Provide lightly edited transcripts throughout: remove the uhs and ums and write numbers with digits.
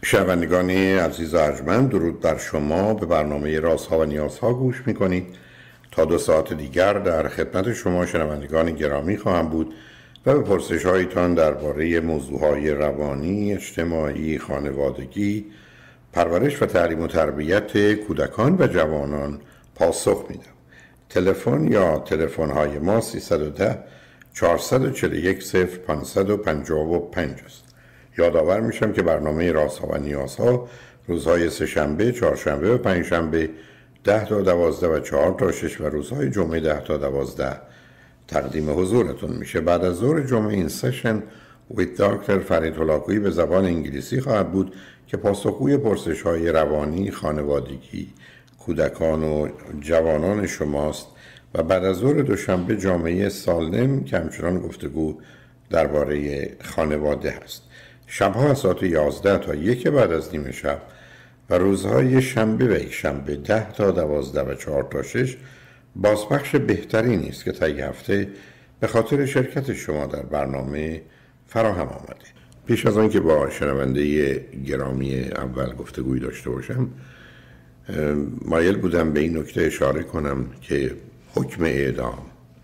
شنوندگان عزیز و ارجمند، درود بر شما. به برنامه رازها و نیازها گوش میکنید. تا 2 ساعت دیگر در خدمت شما شنوندگان گرامی خواهم بود و به پرسش هایتان درباره موضوعهای روانی، اجتماعی، خانوادگی، پرورش و تعلیم و تربیت کودکان و جوانان پاسخ میدم. تلفن یا تلفن های ما 310 441 0555 است. یادآور میشم که برنامه رازها و نیازها روزهای سه‌شنبه، چهارشنبه و پنجشنبه 10 تا 12 و 4 تا 6 و روزهای جمعه 10 تا 12 تقدیم حضورتون میشه. بعد از ظهر جمعه این سشن with دکتر فرید هلاکویی به زبان انگلیسی خواهد بود که پاسخگوی پرسش‌های روانی، خانوادگی، کودکان و جوانان شماست. و بعد از ظهر دوشنبه جامعه سالم که همچنان گفتگو درباره خانواده هست. شبها از ساعت 11 تا 1 بعد از نیمه شب و روزهای شنبه و یک شنبه 10 تا 12 و 4 تا 6 بازپخش بهترینی است که طی هفته به خاطر شرکت شما در برنامه فراهم آمده. پیش از آن که با شنونده گرامی اول گفتگویی داشته باشم، مایل بودم به این نکته اشاره کنم که حکم اعدام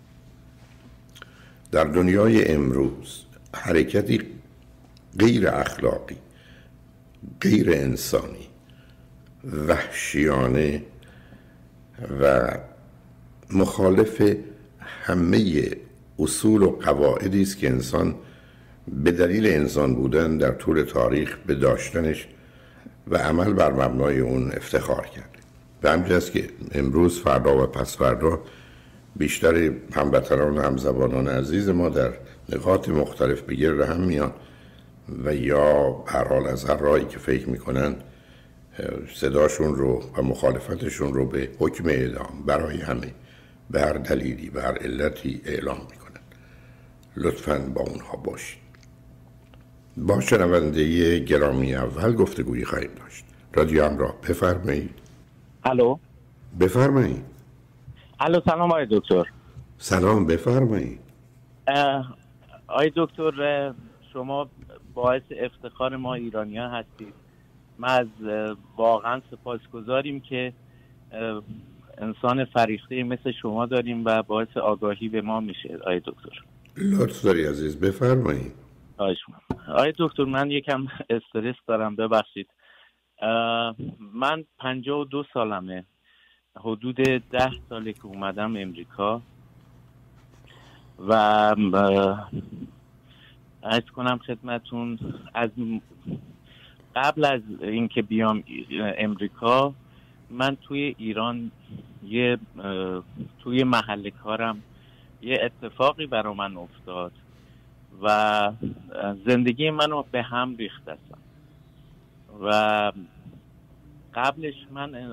در دنیای امروز حرکتی غیر اخلاقی، غیر انسانی، وحشیانه و مخالف همه اصول و قواعدی است که انسان به دلیل انسان بودن در طول تاریخ به داشتنش و عمل بر مبنای اون افتخار کرده. به همین است که امروز، فردا و پس فردا بیشتر هموطنان و همزبانان عزیز ما در نقاط مختلف به گرد هم میان و یا هر حال از هر راهی که فکر میکنن صداشون رو و مخالفتشون رو به حکم اعدام برای همه به هر دلیلی و هر علتی اعلام میکنن. لطفاً با اونها باشید. با شنونده گرامی اول گفتگویی خواهیم داشت. رادیو همراه، بفرمایید. الو. بفرمایید. الو، سلام آقای دکتر. سلام، بفرمایید. آقای دکتر، شما باعث افتخار ما ایرانی‌ها هستید. ما از واقعا سپاسگزاریم که انسان فریخته مثل شما داریم و باعث آگاهی به ما میشه. آقای دکتر لطف داری عزیز، بفرمایید. آقای دکتر، من یکم استرس دارم، ببخشید. من 52 سالمه، حدود 10 ساله که اومدم امریکا و عرض کنم خدمتون از قبل از اینکه بیام امریکا من توی ایران توی محل کارم یه اتفاقی برا من افتاد و زندگی منو به هم ریخت هستم و قبلش من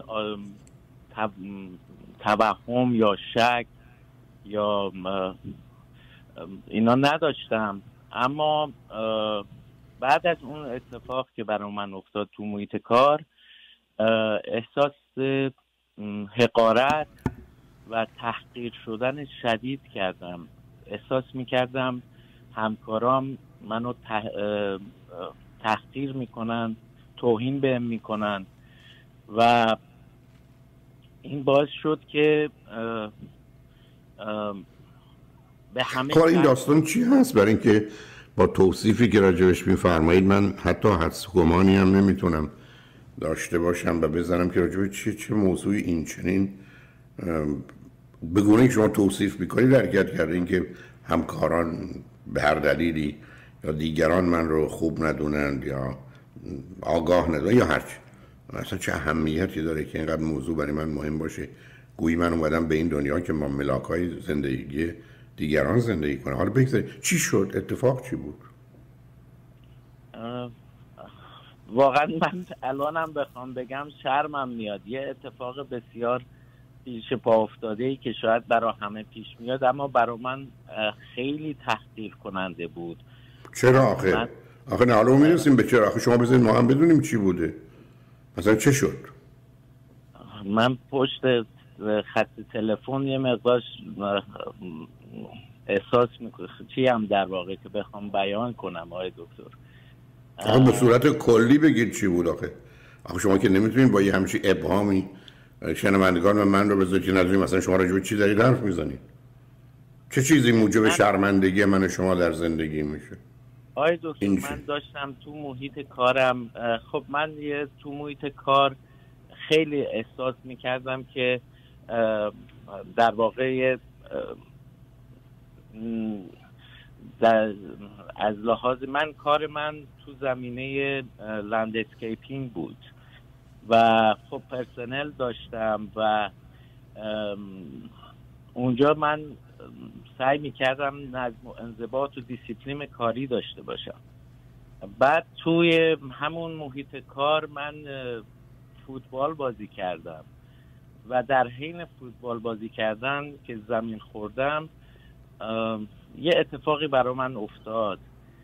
توهم یا شک یا اینا نداشتم، اما بعد از اون اتفاق که برای من افتاد تو محیط کار احساس حقارت و تحقیر شدن شدید کردم. احساس میکردم همکارام منو تحقیر میکنن، توهین بهم میکنن و این باعث شد که به همه کار این داستان چی هست؟ برای اینکه با توصیفی که راجبش میفرمایید من حتی حدس گمانی هم نمیتونم داشته باشم و بزنم که راجب چه موضوعی این چنین به گونه‌ای شما توصیف میکنید حرکت کرده. این که همکاران به هر دلیلی یا دیگران من رو خوب ندونن یا آگاه ندونن یا هرچی، اصلا چه اهمیتی داره که اینقدر موضوع برای من مهم باشه؟ گویی من اومدم به این دنیا که ما ملاکای زندگی دیگران زندگی کنه. حالا بگذارید چی شد؟ اتفاق چی بود؟ واقعا من الانم بخوام بگم شرمم میاد. یه اتفاق بسیار پیش پا افتاده ای که شاید برای همه پیش میاد اما برای من خیلی تحقیر کننده بود. چرا آخه؟ آخه نه، حالا میرسیم به چرا. آخه شما بذارید ما هم بدونیم چی بوده. مثلا چه شد؟ من پشت خط تلفن یه مقدار احساس میکنم چی هم در واقع که بخوام بیان کنم آقای دکتر. آخه به صورت کلی بگید چی بود آخه شما که نمیتونید با یه همچین ابهامی شنوندگان و من رو بذارید که ندونید مثلا شما راجع به چی دارید حرف میزنید. چه چیزی موجب شرمندگی من و شما در زندگی میشه؟ آقای دکتر من داشتم تو محیط کارم، خب من تو محیط کار خیلی احساس میکردم که در واقع از لحاظ کار من تو زمینه لندسکیپینگ بود و خب پرسنل داشتم و اونجا من سعی میکردم نظم و انضباط و دیسیپلین کاری داشته باشم. بعد توی همون محیط کار من فوتبال بازی کردم و در حین فوتبال بازی کردن که زمین خوردم یه اتفاقی برای من افتاد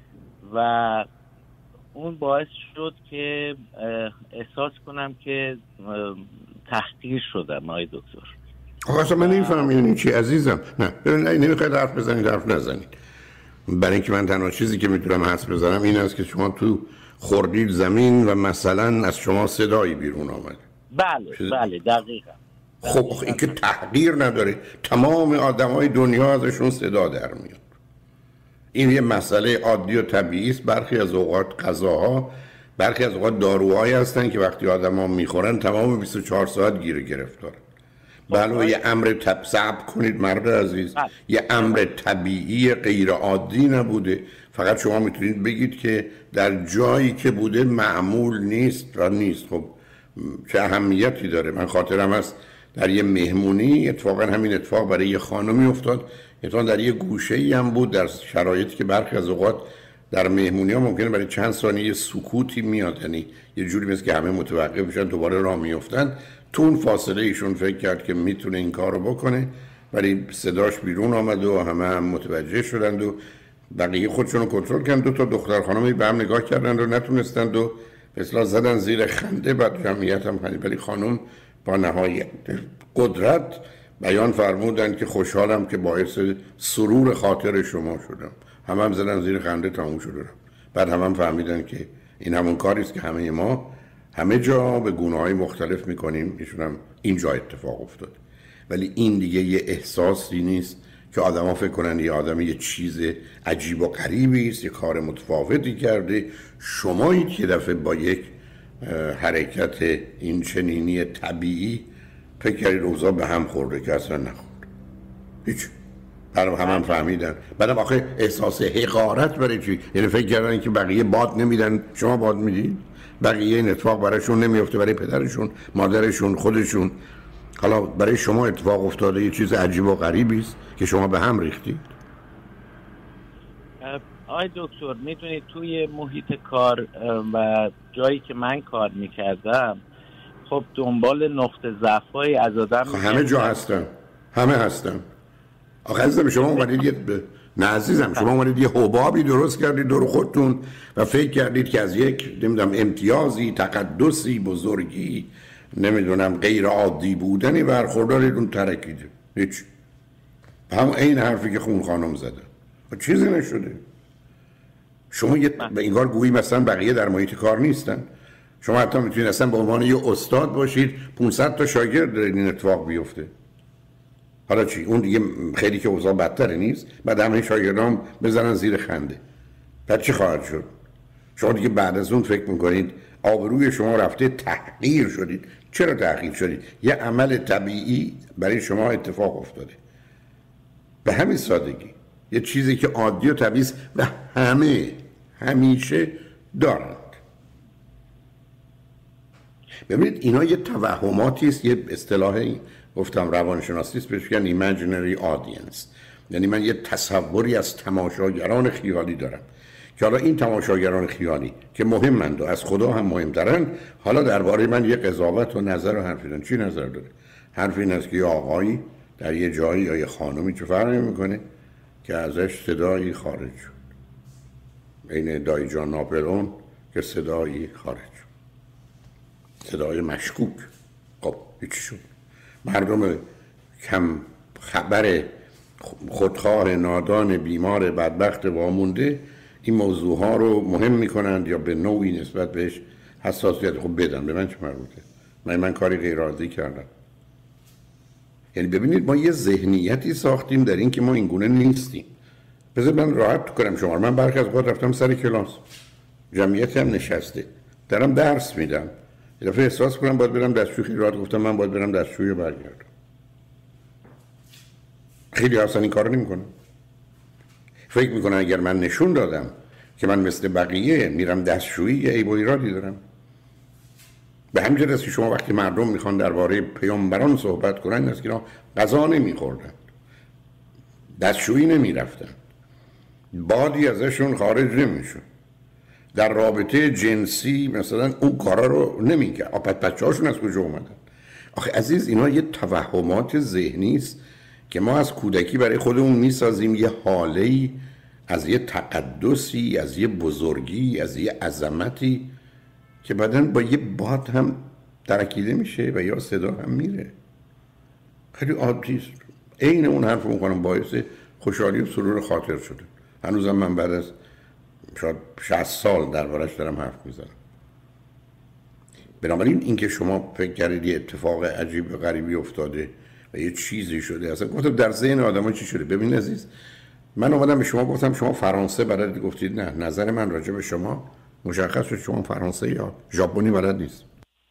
و اون باعث شد که احساس کنم که تحقیر شدم. آقای دکتر اصلا من نمیفهم یعنی چی عزیزم. نه نمیخواید حرف بزنید حرف نزنید، برای اینکه من تنها چیزی که میتونم حرف بزنم این است که شما تو خوردید زمین و مثلا از شما صدایی بیرون آمد. بله دقیقا. خب این که تحقیر نداره، تمام آدمای دنیا ازشون صدا در میاد. این یه مسئله عادی و طبیعی است. برخی از اوقات غذاها، برخی از اوقات داروهایی هستن که وقتی آدما میخورن تمام 24 ساعت گیر گرفتار. بله یه امر صبر کنید مرد عزیز، یه امر طبیعی غیر عادی نبوده. فقط شما میتونید بگید که در جایی که بوده معمول نیست و نیست. خب چه اهمیتی داره؟ من خاطرم هست در یه مهمونی اتفاقا همین اتفاق برای یه خانمی افتاد، اتفاقا در یه گوشه‌ای هم بود، در شرایطی که برخی از اوقات در مهمونی ها ممکنه برای چند ثانیه سکوتی میاد، یعنی یه جوری مثل که همه متوقف بشن دوباره راه میافتن. تو اون فاصله ایشون فکر کرد که میتونه این کارو بکنه، ولی صداش بیرون آمد و همه هم متوجه شدند و بقیه خودشون رو کنترل کردن. دو تا دختر خانمی به هم نگاه کردند و نتونستند و به اصطلاح زدن زیر خنده. بعد جمعیت هم خندید، ولی خانم با نهایت قدرت بیان فرمودند که خوشحالم که باعث سرور خاطر شما شدم. هم زدن زیر خنده تموم شد. بعد هم فهمیدن که این همون کاری است که همه ما همه جا به گونه‌های مختلف میکنیم، ایشون هم اینجا اتفاق افتاد. ولی این دیگه یه احساسی نیست که آدما فکر کنن یه آدم یه چیز عجیب و غریبی است، یه کار متفاوتی کرده. شمایید که دفعه با یک حرکت این چنینی طبیعی فکر کردید اوضاع به هم خورده که اصلا نخورد. هیچ. برای هم فهمیدن. بعدم آخه احساس حقارت برای چی؟ یعنی فکر کردن که بقیه باد نمیدن شما باد میدید؟ بقیه این اتفاق برایشون نمیفته، برای پدرشون، مادرشون، خودشون. حالا برای شما اتفاق افتاده یه چیز عجیب و غریبی است که شما به هم ریختید. آقای دکتر میدونید توی محیط کار و جایی که من کار میکردم خب دنبال نقطه ضعف‌های از آدم همه جا هستن، همه هستن. آخه عزیزم شما اومدید نه عزیزم شما اومدید یه حبابی درست کردید دور خودتون و فکر کردید که از یک نمیدونم امتیازی، تقدسی، بزرگی، نمیدونم غیر عادی بودنی برخوردارید اون ترکیده. هیچ. هم این حرفی که خون خانم زده چیزی نشده. شما یه به انگار گویی مثلا بقیه در محیط کار نیستن. شما حتی میتونید اصلا به عنوان یه استاد باشید 500 تا شاگرد دارید این اتفاق بیفته. حالا چی؟ اون دیگه خیلی که اوضاع بدتره نیست؟ بعد همه شاگردان بزنن زیر خنده. بعد چی خواهد شد؟ شما دیگه بعد از اون فکر میکنید آبروی شما رفته، تحقیر شدید. چرا تحقیر شدید؟ یه عمل طبیعی برای شما اتفاق افتاده. به همین سادگی. یه چیزی که عادی و طبیعی است و همه همیشه دارند. ببینید اینا یه توهماتی است، یه اصطلاحی گفتم روانشناسی است بهش میگن imaginary audience. یعنی من یه تصوری از تماشاگران خیالی دارم که حالا این تماشاگران خیالی که مهمند و از خدا هم مهمترن، حالا درباره من یه قضاوت و نظر و حرفی دارن. چی نظر داره؟ حرف این است که یه آقایی در یه جایی یا یه خانمی چه فرقی میکنه که ازش صدایی خارج شد. این دایی جان ناپلئون که صدایی خارج شد، صدای مشکوک. خب هیچی شد. مردم کم خبر، خودخواه، نادان، بیمار، بدبخت وامونده این موضوع ها رو مهم میکنند یا به نوعی نسبت بهش حساسیت خب بدن. به من چه مربوطه؟ من کاری غیر عادی کردم؟ یعنی ببینید ما یه ذهنیتی ساختیم در این که ما این گونه نیستیم. بذار من راحت کنم شما. من برخی از اوقات رفتم سر کلاس، جمعیتی هم نشسته، دارم درس میدم، یه دفعه احساس کنم باید برم دستشویی. خیلی راحت گفتم من باید برم دستشویی و برگردم. خیلی اصلا این کارو نمیکنه. فکر میکنن اگر من نشون دادم که من مثل بقیه میرم دستشویی یه عیب و ایرادی دارم. به همین جهت که شما وقتی مردم میخوان درباره پیامبران صحبت کنن، این است که اینا غذا نمیخوردن، دستشویی نمیرفتن، بادی ازشون خارج نمیشد، در رابطه جنسی مثلا اون کارا رو نمیکرد. بچه‌هاشون از کجا اومدن؟ آخه عزیز اینا یه توهمات ذهنی است که ما از کودکی برای خودمون میسازیم، یه حاله‌ای از یه تقدسی، از یه بزرگی، از یه عظمتی که بعداً با یه باد هم ترکیده میشه و یا صدا هم میره. خیلی عادی است. عین اون حرف میکنم باعث خوشحالی و سرور خاطر شده. هنوزم من بعد از شاید 60 سال دربارش دارم حرف میزنم. بنابراین اینکه شما فکر کردید یه اتفاق عجیب و غریبی افتاده و یه چیزی شده، اصلا گفتم در ذهن آدم‌ها چی شده. ببین عزیز، من اومدم به شما گفتم شما فرانسه بلدید، گفتید نه. نظر من راجع به شما مشخص شد شما فرانسه یا ژاپنی بلد نیست.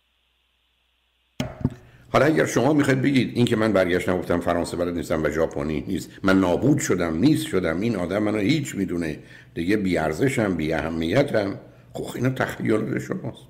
حالا اگر شما میخواید بگید این که من برگشتم گفتم فرانسه بلد نیستم و ژاپنی نیست، من نابود شدم، نیست شدم، این آدم منو هیچ میدونه دیگه، بی ارزشم، بی اهمیتم، خب اینا تخیلات شماست.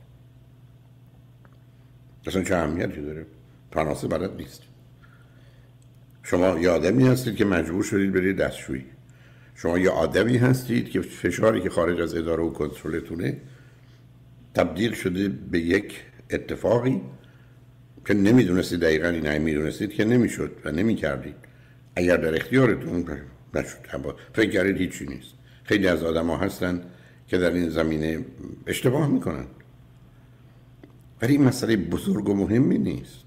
اصلا چه اهمیتی داره؟ فرانسه بلد نیست. شما یه آدمی هستید که مجبور شدید برید دستشویی. شما یه آدمی هستید که فشاری که خارج از اداره و کنترلتونه تبدیل شده به یک اتفاقی که نمیدونستید دقیقاً این میدونستید که نمیشد و نمیکردید. اگر در اختیارتون نشد فکر کردید هیچی نیست. خیلی از آدم ها هستن که در این زمینه اشتباه میکنن، ولی این مسئله بزرگ و مهمی نیست.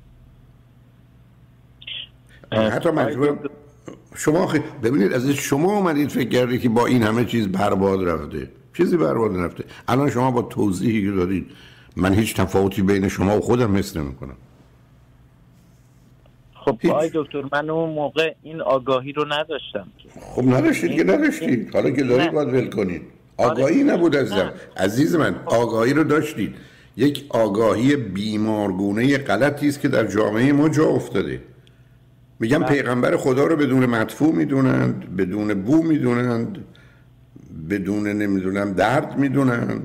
حتی مجبور شما ببینید از شما اومدید فکر کردید که با این همه چیز برباد رفته. چیزی برباد نرفته. الان شما با توضیحی که دادید من هیچ تفاوتی بین شما و خودم حس نمی‌کنم. خب آقای دکتر من اون موقع این آگاهی رو نداشتم. خب نداشتید که نداشتید. حالا که دارید باید ول کنید. آگاهی نبود عزیز من. آگاهی رو داشتید. یک آگاهی بیمارگونه غلطی است که در جامعه ما جا افتاده. میگم پیغمبر خدا رو بدون مدفوع میدونند، بدون بو میدونند، بدون نمیدونم درد میدونند،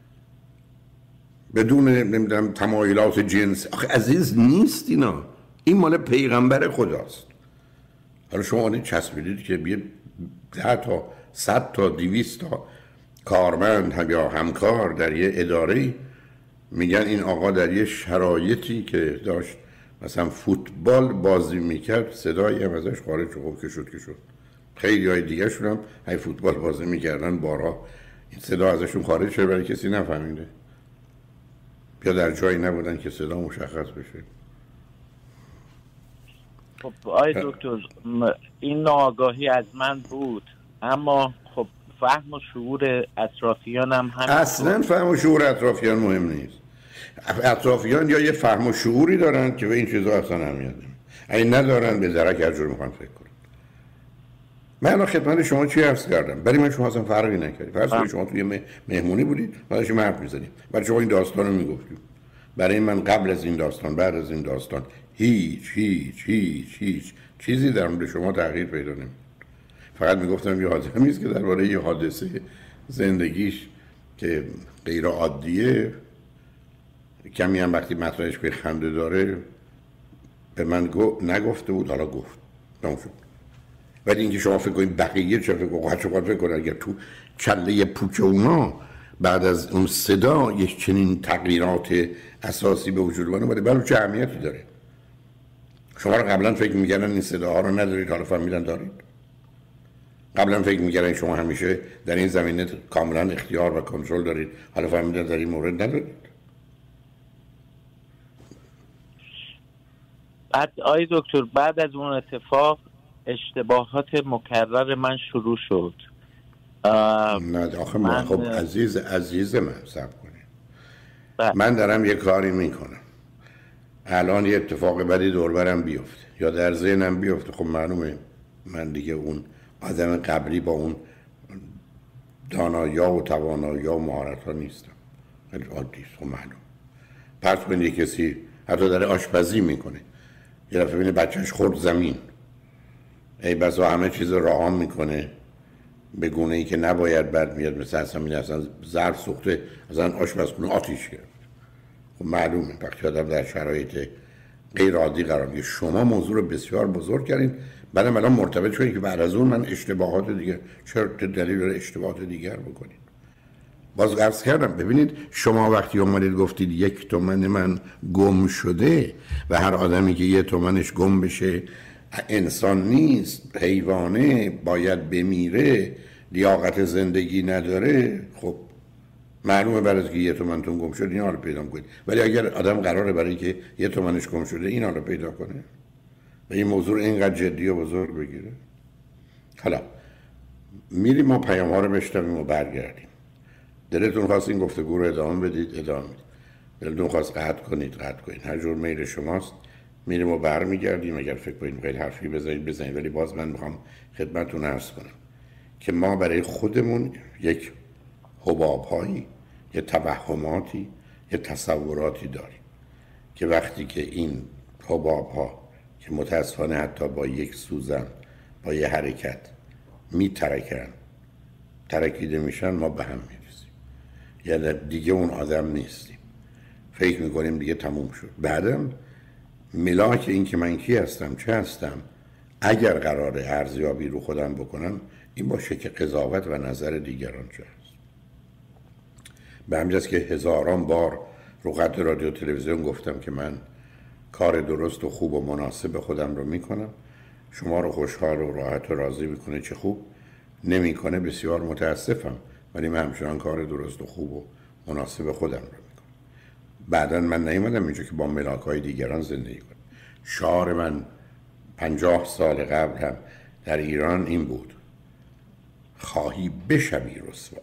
بدون نمیدونم تمایلات جنس. آخه عزیز نیست اینا. این مال پیغمبر خداست. حالا شما چسبیدید که بیه 10 تا 100 تا 200 تا کارمند یا همکار در یه اداره میگن این آقا در یه شرایطی که داشت مثلا فوتبال بازی میکرد صدایی هم ازش خارج شد که شد. خیلی های دیگه شون هم های فوتبال بازی میکردن بارها این صدا ازشون خارج شد برای کسی نفهمیده یا در جایی نبودن که صدا مشخص بشه. خب آقای دکتر این ناآگاهی از من بود، اما خب فهم و شعور اطرافیانم هم اصلا فهم و شعور اطرافیان مهم نیست. اطرافیان یا یه فهم و شعوری دارن که به این چیزا اصلا اهمیت نمیدن، اگه ندارن به درک هر جور میخوان فکر کنن. من خدمت شما چی عرض کردم؟ برای من شما اصلا فرقی نکردید. فرض کنید شما توی مهمونی بودید ما داشتیم حرف می‌زدیم، برای شما این داستانو میگفتیم. برای من قبل از این داستان بعد از این داستان هیچ چیزی در مورد شما تغییر پیدا نمی‌کنه. فقط میگفتم یه آدمی است که درباره یه حادثه زندگیش که غیر عادیه کمی هم وقتی مطرحش به خنده داره به من نگفته بود، حالا گفت. تموم شد. ولی اینکه شما فکر کنید بقیه چه فکر کنن اگر تو کله پوچ اونا بعد از اون صدا یک چنین تغییرات اساسی به وجود اومده، ولی چه اهمیتی داره؟ شما رو قبلا فکر می‌کردن این صداها رو ندارید، حالا فهمیدن دارید. قبلا فکر می‌کردن شما همیشه در این زمینه کاملا اختیار و کنترل دارید، حالا فهمیدن در این مورد ندارید. بعد آقای دکتر بعد از اون اتفاق اشتباهات مکرر من شروع شد. نه آخه من خب عزیز من صبر کنید. بله. من دارم یه کاری میکنم، الان یه اتفاق بدی دور برم بیفته یا در ذهنم بیفته، خب معلومه من دیگه اون آدم قبلی با اون دانایی و توانایی و مهارت ها نیستم. خیلی عادی است، خب معلوم. پس کنید کسی حتی داره آشپزی میکنه، یه دفعه ببینه بچهش خورد زمین، ای بسا همه چیز رها میکنه به گونه ای که نباید، بعد میاد مثل اصلا ظرف سوخته اصلا آشپزخونه آتیش گرفت. خب معلومه وقتی آدم در شرایط غیر عادی قرار میگیره. شما موضوع رو بسیار بزرگ کردین، بعدم الان مرتبط شدین که بعد از اون من اشتباهات دیگه، چرا دلیل داره اشتباهات دیگر بکنید؟ باز عرض کردم ببینید شما وقتی اومدید گفتید 1 تومن من گم شده و هر آدمی که 1 تومنش گم بشه انسان نیست، حیوانه، باید بمیره، لیاقت زندگی نداره، خب معلومه برای از که 1 تومنتون گم شد این حالا پیدا کنید. ولی اگر آدم قراره برای که 1 تومنش گم شده این حالا پیدا کنه و این موضوع اینقدر جدی و بزرگ بگیره، حالا میریم ما پیام ها رو بشنویم و برگردیم. دلتون خواست این گفتگو رو ادامه بدید ادامه بدید، دلتون خواست قطع کنید هر جور میل شماست. میریم و برمیگردیم. اگر فکر کنید خیلی حرفی بزنید، ولی باز من میخوام خدمتتون عرض کنم که ما برای خودمون یک حباب‌هایی، یه توهماتی، یه تصوراتی داریم که وقتی که این حباب‌ها که متاسفانه حتی با یک سوزن، با یه حرکت میترکن، ترکیده میشن، ما به هم میریزیم. یعنی دیگه اون آدم نیستیم، فکر میکنیم دیگه تموم شد. بعدم ملاک این که من کی هستم چه هستم اگر قراره ارزیابی رو خودم بکنم این باشه که قضاوت و نظر دیگران چه هست. به همین جاست که هزاران بار رو خط رادیو تلویزیون گفتم که من کار درست و خوب و مناسب خودم رو میکنم، شما رو خوشحال و راحت و راضی میکنه چه خوب، نمیکنه بسیار متاسفم، ولی من همچنان کار درست و خوب و مناسب خودم رو میکنم. بعداً من نیومدم اینجا که با ملاک‌های دیگران زندگی کنم. شعار من 50 سال قبل هم در ایران این بود: خواهی بشوی رسوا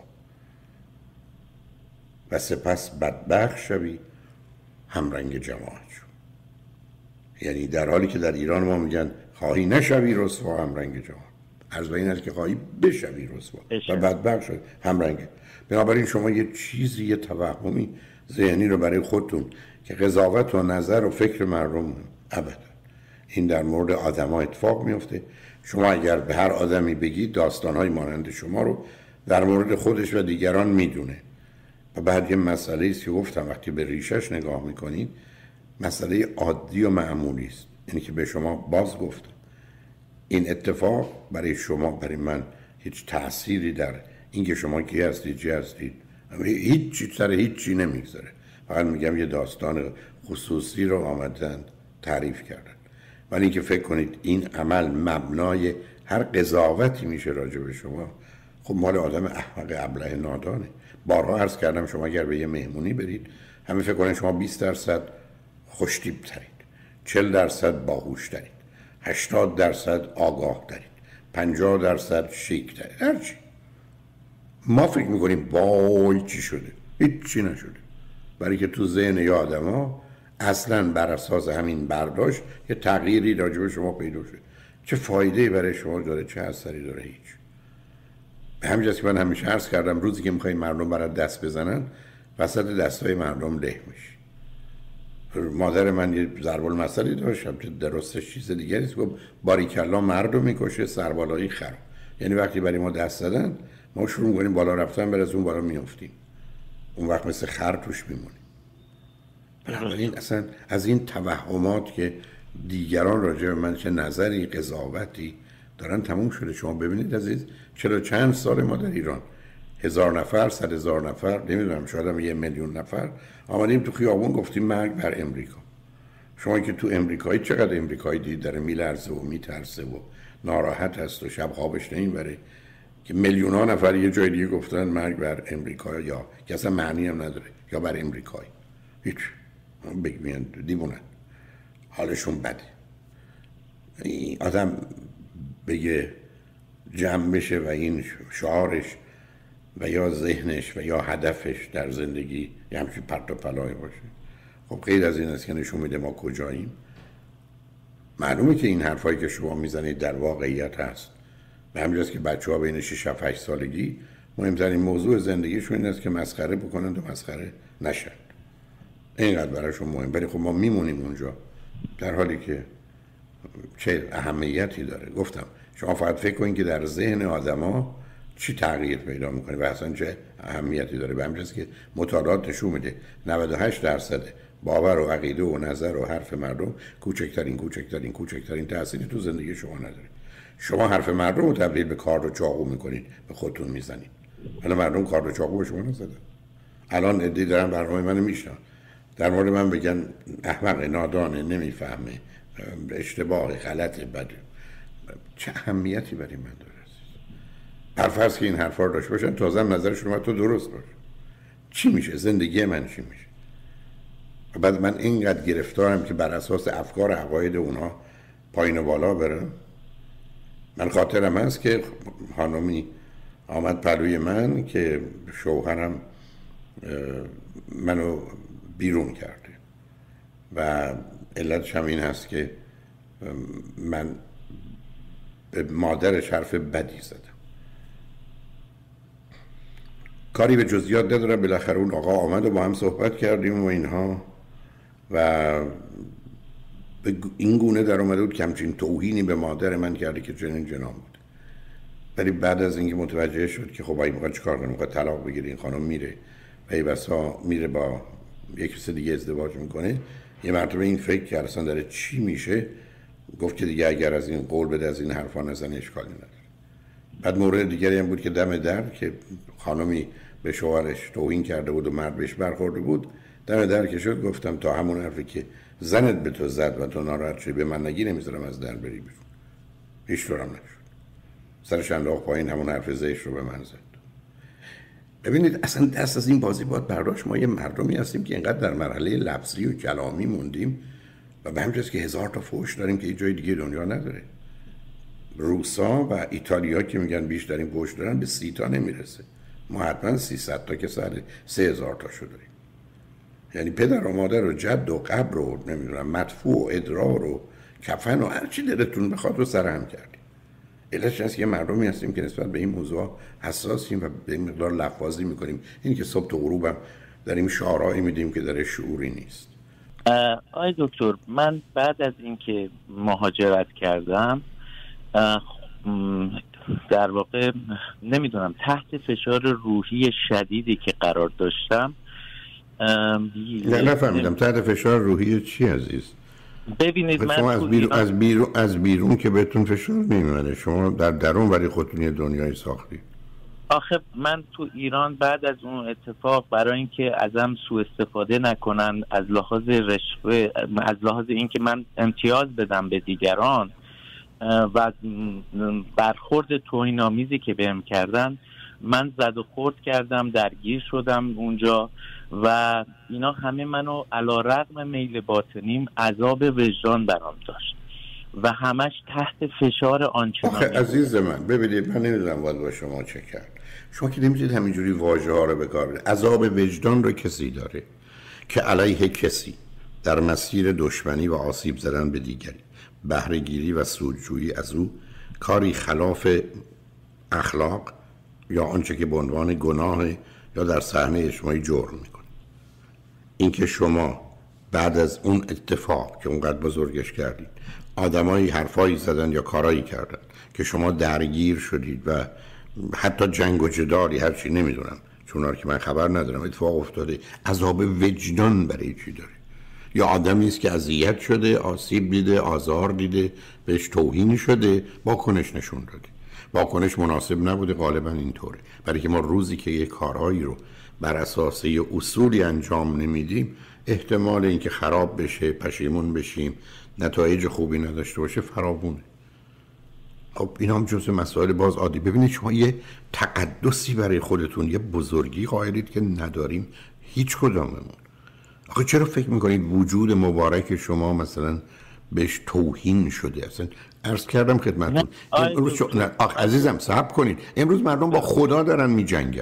و سپس بدبخت شوی همرنگ جماعت شو. یعنی در حالی که در ایران ما میگن خواهی نشوی رسوا همرنگ جماعت، عرض به این است که خواهی بشوی رسوا و بدبخت شوی همرنگ. بنابراین شما یه چیزی، یه توهمی ذهنی رو برای خودتون که قضاوت و نظر و فکر مردم، ابدا این در مورد آدم‌ها اتفاق میفته. شما اگر به هر آدمی بگید داستان‌های مانند شما رو در مورد خودش و دیگران میدونه و بعد یه مسئله است که گفتم وقتی به ریشش نگاه میکنید مسئله عادی و معمولی است. اینی که به شما باز گفتم این اتفاق برای شما، برای من هیچ تأثیری در اینکه شما کی هستید چی هستید هیچ چیز سر هیچ چی نمیگذاره. فقط میگم یه داستان خصوصی رو آمدن تعریف کردن. ولی اینکه فکر کنید این عمل مبنای هر قضاوتی میشه راجع به شما، خب مال آدم احمق ابله نادانه. بارها عرض کردم شما اگر به یه مهمونی برید همه فکر کنن شما 20% خوش‌تیپ ترید، 40% باهوش ترید، 80% آگاه ترید، 50% شیک ترید، هرچی. ما فکر میکنیم وای چی شده، هیچ چی نشده، برای که تو ذهن یه آدم ها اصلا بر اساس همین برداشت یه تغییری راجع به شما پیدا شده. چه فایده‌ای برای شما داره، چه اثری داره؟ هیچ. به همین جاست که من همیشه عرض کردم روزی که میخوایی مردم برات دست بزنن وسط دستای مردم له میشی. مادر من یه ضرب المثلی داشت که درستش چیز دیگری است، گفت باریکلا مردو میکشه سربالایی خر. یعنی وقتی برای ما دست زدن ما شروع می‌کنیم بالا رفتن، بعد از اون بالا میافتیم، اون وقت مثل خر توش میمونیم. بنابراین اصلا از این توهمات که دیگران راجع به من چه نظری قضاوتی دارن تموم شده. شما ببینید عزیز، چرا چند سال ما در ایران 1000 نفر 100,000 نفر نمیدونم شاید هم 1,000,000 نفر آمدیم تو خیابون گفتیم مرگ بر امریکا. شما که تو امریکایی چقدر امریکایی دید داره میلرزه و میترسه و ناراحت هست و شب خوابش نمیبره که میلیون‌ها نفر یه جای دیگه گفتن مرگ بر امریکا، یا که اصلا معنی هم نداره، یا بر امریکایی. هیچ بگوین دیوونن، حالشون بده. این آدم بگه جمع بشه و این شعارش و یا ذهنش و یا هدفش در زندگی یه همچین پرت و پلایی باشه. خب غیر از این است که نشون میده ما کجاییم. معلومه که این حرفایی که شما میزنید در واقعیت هست. به همینجاست که بچه‌ها بین 6 و 8 سالگی مهمترین موضوع زندگیشون این است که مسخره بکنند و مسخره نشن. اینقدر براشون مهم. ولی خب ما میمونیم اونجا در حالی که چه اهمیتی داره. گفتم شما فقط فکر کنید که در ذهن آدما چی تغییر پیدا میکنه و اصلا چه اهمیتی داره. به همینجاست که مطالعات نشون میده 98% باور و عقیده و نظر و حرف مردم کوچکترین تأثیری تو زندگی شما نداره. شما حرف مردم رو تبدیل به کارد و چاقو میکنید، به خودتون میزنید. حالا مردم کارد و چاقو به شما نزدن. الان عده‌ای دارن برنامه منو میشنن، در مورد من بگن احمق، نادانه، نمیفهمه، اشتباه، غلطه، بده. چه اهمیتی برای من داره؟ فرض که این حرفا رو داشته باشن تازه هم نظرشون تو درست باشه، چی میشه؟ زندگی من چی میشه؟ و بعد من اینقدر گرفتارم که بر اساس افکار و عقاید اونا پایین و بالا برم. من خاطرم هست که خانمی آمد پلوی من که شوهرم منو بیرون کرده و علتش هم این هست که من به مادرش حرف بدی زدم. کاری به جزئیات ندارم. بالاخره اون آقا آمد و با هم صحبت کردیم و اینها و به این گونه در اومده بود که همچین توهینی به مادر من کرده که چنین جنام بود. ولی بعد از اینکه متوجه شد که خب این میخواد چیکار کنه، میخواد طلاق بگیره، این خانم میره و ای بسا میره با یک کس دیگه ازدواج میکنه، یه مرتبه این فکر کرد اصلا داره چی میشه، گفت که دیگه اگر از این قول بده، از این حرفا نزنه، اشکالی نداره. بعد مورد دیگری هم بود که دم در که خانمی به شوهرش توهین کرده بود و مرد بهش برخورده بود، دم در که شد گفتم تا همون حرفی که زنت به تو زد و تو ناراحت شدی به من نگی، نمیذارم از در بری بیرون. هیچ طورم نشد. سرش انداخت پایین، همون حرف زشت رو به من زد. ببینید اصلا دست از این بازی باید برداشت. ما یه مردمی هستیم که اینقدر در مرحله لفظی و کلامی موندیم و به همین جاست که 1000 تا فحش داریم که هیچ جای دیگه دنیا نداره. روسا و ایتالیا که میگن بیشترین فحش دارن به 30 تا نمیرسه. ما حتما 300 تا که سر 3000 تا شو داریم. یعنی پدر و مادر و جد و قبر و نمیدونم مدفوع و ادرار و کفن و هر چی دلتون بخواد رو سرهم کردیم. علتش هست که مردمی هستیم که نسبت به این موضوع حساسیم و به این مقدار لفاظی میکنیم. این که صبح تا غروبم داریم شعارهایی میدیم که در شعوری نیست. آی دکتر، من بعد از اینکه مهاجرت کردم در واقع نمیدونم تحت فشار روحی شدیدی که قرار داشتم. نفهمیدم تحت فشار روحی چی عزیز؟ ببینید من شما از بیرون که بهتون فشار نمیاد، شما در درون ولی خودتون یه دنیای ساختی. آخه من تو ایران بعد از اون اتفاق برای اینکه ازم سوء استفاده نکنن از لحاظ رشوه، از لحاظ اینکه من امتیاز بدم به دیگران و برخورد توهین‌آمیزی که بهم کردن، من زد و خورد کردم، درگیر شدم اونجا و اینا همه منو علی‌رغم میل باطنیم عذاب وجدان برام داشت و همش تحت فشار آنچنانی. آخه عزیز من ببینید، من نمیدونم باید با شما چه کرد. شما که نمیتونید همینجوری واژه ها رو بکار بگیرید. عذاب وجدان رو کسی داره که علیه کسی در مسیر دشمنی و آسیب زدن به دیگری، بهره گیری و سودجویی از او، کاری خلاف اخلاق یا آنچه که به عنوان گناه یا در صحنه اجتماعی جرم میکنه. اینکه شما بعد از اون اتفاق که اونقدر بزرگش کردید، آدمایی حرفایی زدن یا کارایی کردن که شما درگیر شدید و حتی جنگ و جدالی هرچی نمیدونم، چون که من خبر ندارم اتفاق افتاده، عذاب وجدان برای چی داره؟ یا آدمی است که اذیت شده، آسیب دیده، آزار دیده، بهش توهین شده، واکنش نشون داده. واکنش مناسب نبوده، غالبا اینطوره. برای که ما روزی که یک کارهایی رو بر اساس یه اصولی انجام نمیدیم، احتمال اینکه خراب بشه، پشیمون بشیم، نتایج خوبی نداشته باشه فراوونه. خب این هم جزء مسائل باز عادی. ببینید شما یه تقدسی برای خودتون، یه بزرگی قائلید که نداریم هیچ کداممون. آخه چرا فکر میکنید وجود مبارک شما مثلا بهش توهین شده؟ اصلا عرض کردم خدمتتون امروز عزیزم صبر کنید، امروز مردم با خدا دارن میجنگن.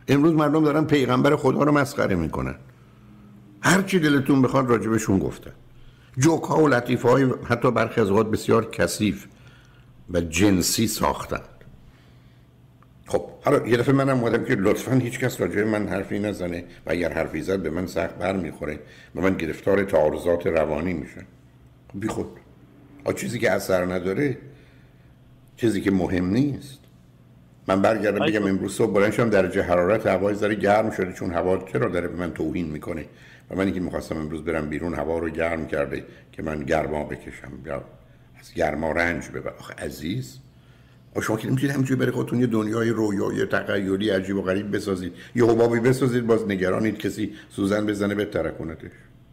امروز مردم دارن پیغمبر خدا رو مسخره میکنن، هر چی دلتون بخواد راجبشون گفتن، جوک ها و لطیفه های حتی برخی از اوقات بسیار کثیف و جنسی ساختن. خب حالا یه دفعه منم اومدم که لطفاً هیچ کس راجع من حرفی نزنه و اگر حرفی زد به من سخت برمیخوره و من گرفتار تعارضات روانی میشم. بی خود چیزی که اثر نداره، چیزی که مهم نیست. من برگردم بگم امروز صبح بلند شدم درجه حرارت هوا ذره گرم شده، چون هوا چرا داره به من توهین میکنه و من که میخواستم امروز برم بیرون هوا رو گرم کرده که من گرما بکشم یا از گرما رنج ببرم. آخه عزیز شما که نمیتونید همینجوری برای خودتون یه دنیای رویایی تخیلی عجیب و غریب بسازید، یه حبابی بسازید باز نگرانید کسی سوزن بزنه به ترکونتش.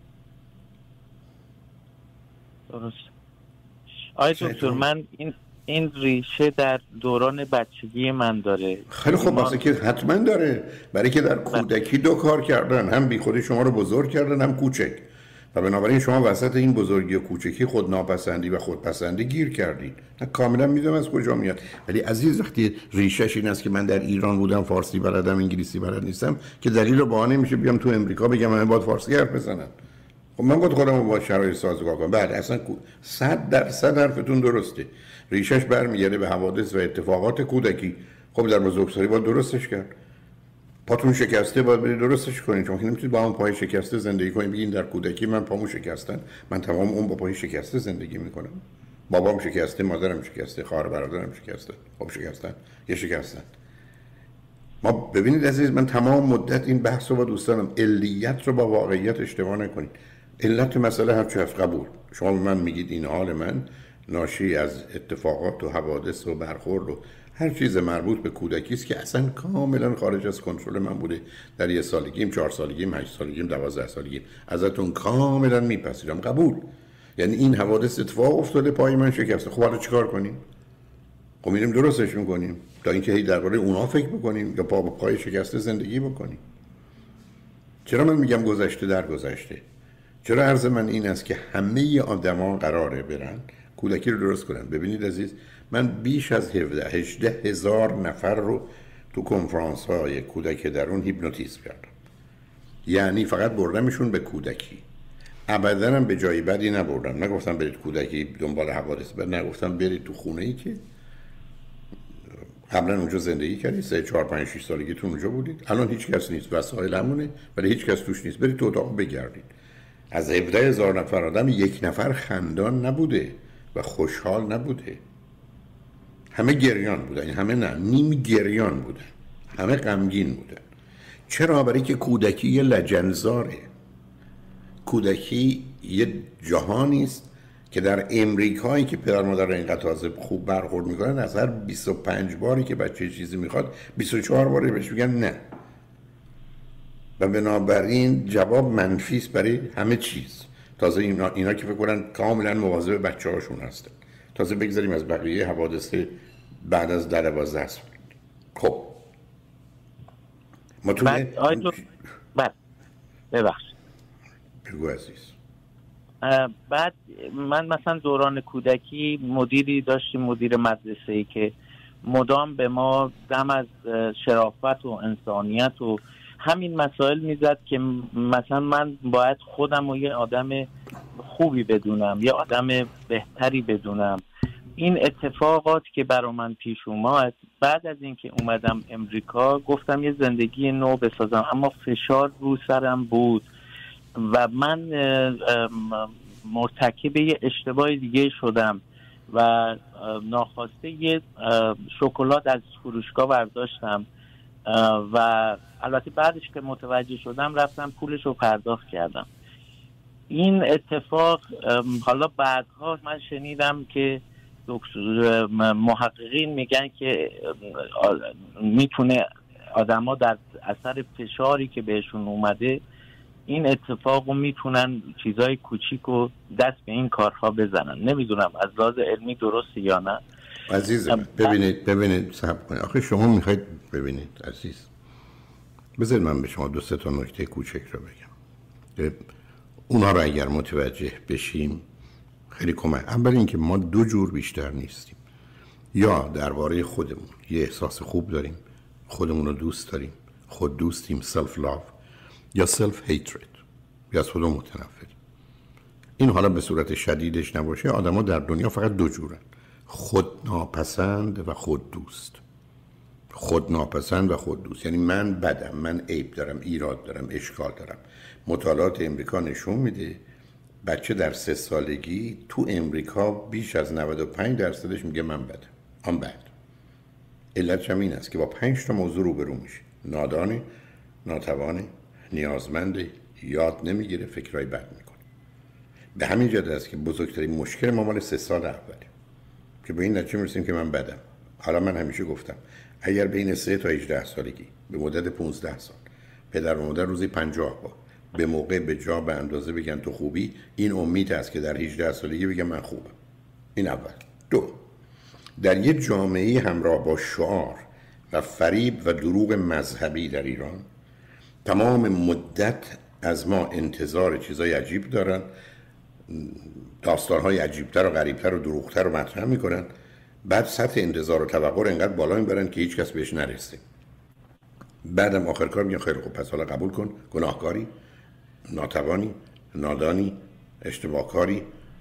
درست. آقای دکتر من این ریشه در دوران بچگی من داره. خیلی خوب، واسه که حتما داره، برای که در کودکی دو کار کردن، هم بی خودی شما رو بزرگ کردن هم کوچک، و بنابراین شما وسط این بزرگی و کوچکی خود ناپسندی و خودپسندی گیر کردید. من کاملا میدونم از کجا میاد، ولی عزیز وقتی ریشش این است که من در ایران بودم فارسی بلدم انگلیسی بلد نیستم که دلیل و بهانه میشه بیام تو امریکا بگم من باید فارسی حرف بزنم. خب من باید خودم با شرایط سازگار کنم. بعد اصلا 100% حرفتون درسته، ریشش برمیگرده به حوادث و اتفاقات کودکی. خب در بزرگسالی باید درستش کرد. پاتون شکسته باید برید درستش کنید، چون که نمیتونید با اون پای شکسته زندگی کنید بگین در کودکی من پامو شکستن، من تمام اون با پای شکسته زندگی میکنم. بابام شکسته، مادرم شکسته، خواهر برادرم شکسته. خب شکستن یه شکستن. ما ببینید عزیز، من تمام مدت این بحث رو با دوستانم، علیت رو با واقعیت اشتباه نکنید. علت مسئله هر چه هست قبول. شما به من میگید این حال من ناشی از اتفاقات و حوادث و برخورد و هر چیز مربوط به کودکی است که اصلا کاملا خارج از کنترل من بوده. در 1 سالگیم، 4 سالگیم، 8 سالگیم، 12 سالگیم ازتون کاملا میپذیرم، قبول. یعنی این حوادث اتفاق افتاده، پای من شکسته. خب حالا چیکار کنیم؟ خب میریم درستش میکنیم تا اینکه هی درباره اونها فکر بکنیم یا پای شکسته زندگی بکنیم. چرا من میگم گذشته در گذشته؟ چرا عرض من این است که همه آدما قراره برن کودکی رو درست کنن. ببینید عزیز، من بیش از 18 هزار نفر رو تو کنفرانس های کودک درون هیپنوتیزم کردم. یعنی فقط بردمشون به کودکی، ابدا هم به جایی بدی نبردم. نگفتم برید کودکی دنبال حوادث، نگفتم برید تو خونه ای که قبلا اونجا زندگی کردید، 3 4 5 6 سالگیتون اونجا بودید، الان هیچ کس نیست، وسایل همونه ولی هیچ کس توش نیست، برید تو اتاق بگردید. از 17 هزار نفر آدم 1 نفر خندان نبوده و خوشحال نبوده. همه گریان بودن، همه نه، نیم گریان بودن، همه غمگین بودن. چرا؟ برای که کودکی یه لجنزاره. کودکی یه جهانی است که در امریکایی که پدر مادر اینقدر تازه خوب برخورد میکنن، از هر 25 باری که بچه چیزی میخواد 24 باری بهش میگن نه، و بنابراین جواب منفی است برای همه چیز. تازه اینا که فکر کنن کاملا مواظب بچه‌هاشون هستن. تازه بگذاریم از بقیه حوادث بعد از 12 سال. خب ما تو ببخشید بگو عزیز. بعد من مثلا دوران کودکی مدیری داشتیم، مدیر مدرسه‌ای که مدام به ما دم از شرافت و انسانیت و همین مسائل میزد که مثلا من باید خودم رو یه آدم خوبی بدونم، یه آدم بهتری بدونم. این اتفاقات که برای من پیش اومد بعد از اینکه اومدم امریکا، گفتم یه زندگی نو بسازم، اما فشار رو سرم بود و من مرتکب یه اشتباه دیگه شدم و ناخواسته یه شکلات از فروشگاه برداشتم و البته بعدش که متوجه شدم رفتم پولش رو پرداخت کردم. این اتفاق حالا بعدها من شنیدم که محققین میگن که میتونه آدما در اثر فشاری که بهشون اومده این اتفاق رو میتونن چیزای کوچیک و دست به این کارها بزنن. نمیدونم از لحاظ علمی درسته یا نه. عزیزم ببینید صبر کنید. آخه شما میخواید ببینید عزیز، بذارید من به شما 2-3 تا نکته کوچک رو بگم. اونا رو اگر متوجه بشیم خیلی کمک. اول اینکه ما 2 جور بیشتر نیستیم. یا درباره خودمون یه احساس خوب داریم، خودمون رو دوست داریم، خود دوستیم، سلف لاو، یا سلف هیترد، یا از خودمون متنفر. این حالا به صورت شدیدش نباشه، آدما در دنیا فقط دو جورن: خود ناپسند و خود دوست. خود ناپسند و خود دوست یعنی من بدم، من عیب دارم، ایراد دارم، اشکال دارم. مطالعات امریکا نشون میده بچه در 3 سالگی تو امریکا بیش از 95% میگه من بدم، I'm bad. علتش هم این است که با 5 تا موضوع روبرو میشه: نادانی، ناتوانی، نیازمنده، یاد نمیگیره، فکرای بد میکنه. به همین جهت است که بزرگترین مشکل ما مال 3 سال اوله که به این نتیجه میرسیم که من بدم. حالا من همیشه گفتم اگر بین 3 تا 18 سالگی به مدت 15 سال پدر و مادر روزی 50 بار به موقع، به جا، به اندازه بگن تو خوبی، این امید است که در 18 سالگی بگم من خوبم. این اول. 2، در یه جامعه همراه با شعار و فریب و دروغ مذهبی در ایران تمام مدت از ما انتظار چیزای عجیب دارن، داستان‌های عجیب‌تر و غریب‌تر و دروغ‌تر رو مطرح می‌کنن، بعد سطح انتظار و توقع رو انقدر بالا میبرن که هیچ کس بهش نرسه. بعدم آخر کار میگن خیلی خوب، پس حالا قبول کن گناهکاری، ناتوانی، نادانی، اشتباهکاری،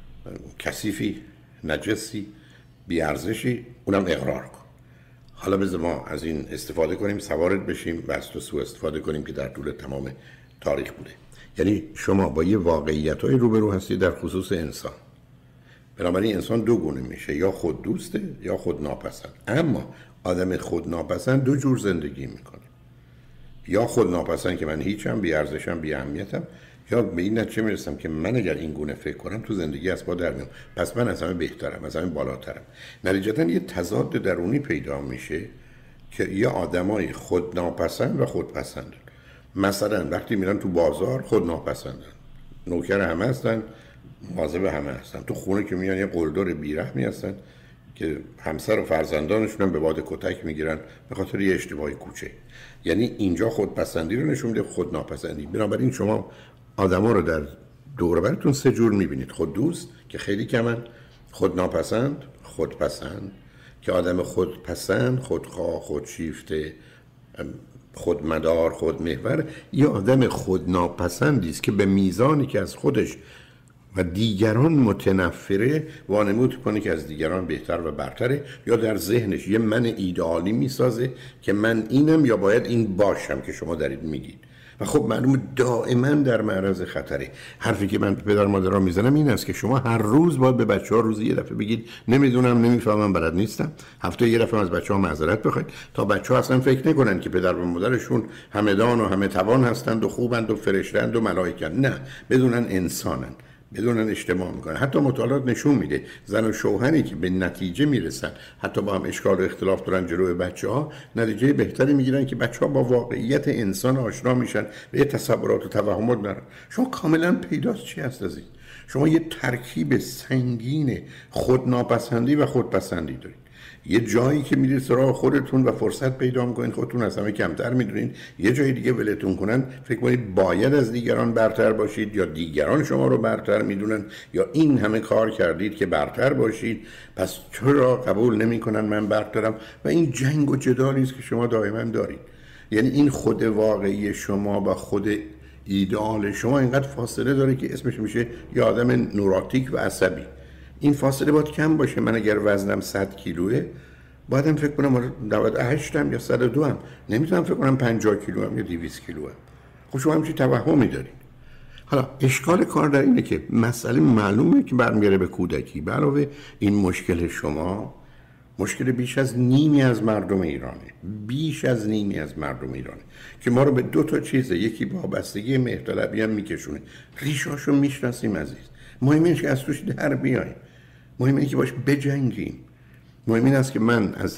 کثیفی، نجسی، بی‌ارزشی، اونم اقرار کن. حالا بذار ما از این استفاده کنیم، سوارت بشیم و از تو سوء استفاده کنیم که در طول تمام تاریخ بوده. یعنی شما با یه واقعیت‌های روبرو هستید در خصوص انسان. بنابراین انسان 2 گونه میشه: یا خود دوسته یا خود ناپسند. اما آدم خود ناپسند 2 جور زندگی میکنه: یا خود ناپسند که من هیچم، بی ارزشم، بی اهمیتم، یا به این نتیجه میرسم که من اگر این گونه فکر کنم تو زندگی از پا در میام، پس من از همه بهترم، از همه بالاترم. نتیجتا یه تضاد درونی پیدا میشه که یه آدمای خود ناپسند و خود پسندن. مثلا وقتی میرن تو بازار خود ناپسندن، نوکر همه هستن، مواظب همه هستن. تو خونه که میان یه قلدر بیرحمی هستن که همسر و فرزندانشون هم به باد کتک میگیرن به خاطر یه اشتباه کوچه. یعنی اینجا خودپسندی رو نشون میده، خود ناپسندی. بنابراین شما آدما رو در دور و برتون 3 جور میبینید: خود دوست که خیلی کمن، خود ناپسند، خودپسند که آدم خودپسند، خودخواه، خودشیفته، خودمدار، خودمحور، یه آدم خود ناپسندی است که به میزانی که از خودش و دیگران متنفره وانمود کنه که از دیگران بهتر و برتره، یا در ذهنش یه من ایدئالی میسازه که من اینم یا باید این باشم که شما دارید میگید. و خب معلومه دائما در معرض خطره. حرفی که من به پدر مادرها میزنم این است که شما هر روز باید به بچه‌ها روزی یه دفعه بگید نمیدونم، نمیفهمم، بلد نیستم. هفته یه دفعه از بچه‌ها معذرت بخواید تا بچه‌ها اصلا فکر نکنن که پدر و مادرشون همه دان و همه توان هستند و خوبند و فرشتند و ملائکه‌اند. نه، بدونن انسانن، بدونن اشتباه میکنن. حتی مطالعات نشون میده زن و شوهری که به نتیجه میرسن حتی با هم اشکال و اختلاف دارن جلوی بچه‌ها، نتیجه بهتری میگیرن که بچه‌ها با واقعیت انسان آشنا میشن و یه تصورات و توهمات ندارن. شما کاملا پیداست چی هست از این. شما یه ترکیب سنگین خودناپسندی و خودپسندی دارید. یه جایی که میرید سراغ خودتون و فرصت پیدا میکنید خودتون از همه کمتر میدونید، یه جای دیگه ولتون کنن فکر کنید باید از دیگران برتر باشید، یا دیگران شما رو برتر میدونن، یا این همه کار کردید که برتر باشید پس چرا قبول نمیکنن من برترم. و این جنگ و جدالی است که شما دائما دارید. یعنی این خود واقعی شما و خود ایدئال شما اینقدر فاصله داره که اسمش میشه یه آدم نوراتیک و عصبی. این فاصله باید کم باشه. من اگر وزنم 100 کیلوه بایدم فکر کنم 98 هم یا 102 هم، نمیتونم فکر کنم 50 کیلو هم یا 200 کیلو هم. خب شما همچین توهمی دارید. حالا اشکال کار در اینه که مسئله معلومه که برمیگره به کودکی. به علاوه این مشکل شما مشکل بیش از نیمی از مردم ایرانه، بیش از نیمی از مردم ایرانه که ما رو به 2 تا چیزه: یکی وابستگی مهرطلبی هم میکشونه، ریشاشو میشناسیم عزیز، مهم اینه که از توش در بیاییم، مهم اینه که باش بجنگیم. مهم این است که من از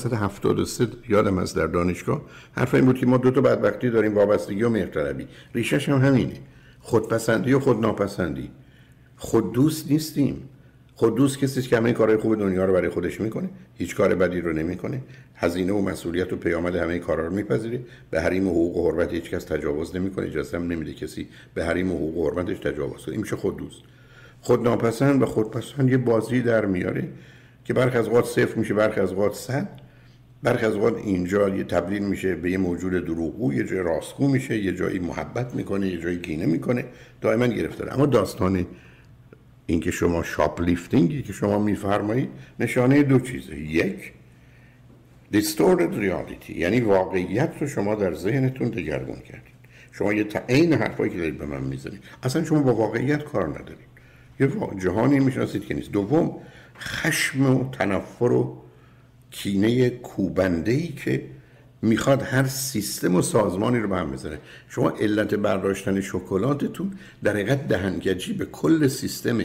1973 یادم از در دانشگاه حرف این بود که ما 2 تا بدبختی داریم: وابستگی و مهرطلبی. ریشش هم همینه، خودپسندی و خودناپسندی. خود دوست نیستیم. خود دوست کسی است که همه کارهای خوب دنیا رو برای خودش میکنه، هیچ کار بدی رو نمیکنه، هزینه و مسئولیت و پیامد همه کارا رو میپذیره، به حریم و حقوق و حرمت هیچ کس تجاوز نمیکنه، اجازه هم نمیده کسی به حریم و حقوق و حرمتش تجاوز کنه. این میشه خود دوست. خود ناپسند و خودپسند یه بازی در میاره که برخی از اوقات 0 میشه، برخی از اوقات 100. برخی از اوقات اینجا یه تبدیل میشه به یه موجود دروغگو، یه جای راستگو میشه، یه جایی محبت میکنه، یه جایی کینه میکنه، دائما گرفتاره. اما داستان این که شما شاپ لیفتینگی که شما میفرمایید نشانه دو چیزه: یک، distorted reality، یعنی واقعیت رو شما در ذهنتون دگرگون کردید. شما یه عین حرفایی که دارید به من میزنید اصلا شما با واقعیت کار ندارید، یه جهانی میشناسید که نیست. دوم، خشم و تنفر و کینه کوبنده‌ای که میخواد هر سیستم و سازمانی رو به هم بزنه. شما علت برداشتن شکلاتتون در حقیقت دهنکجی به کل سیستم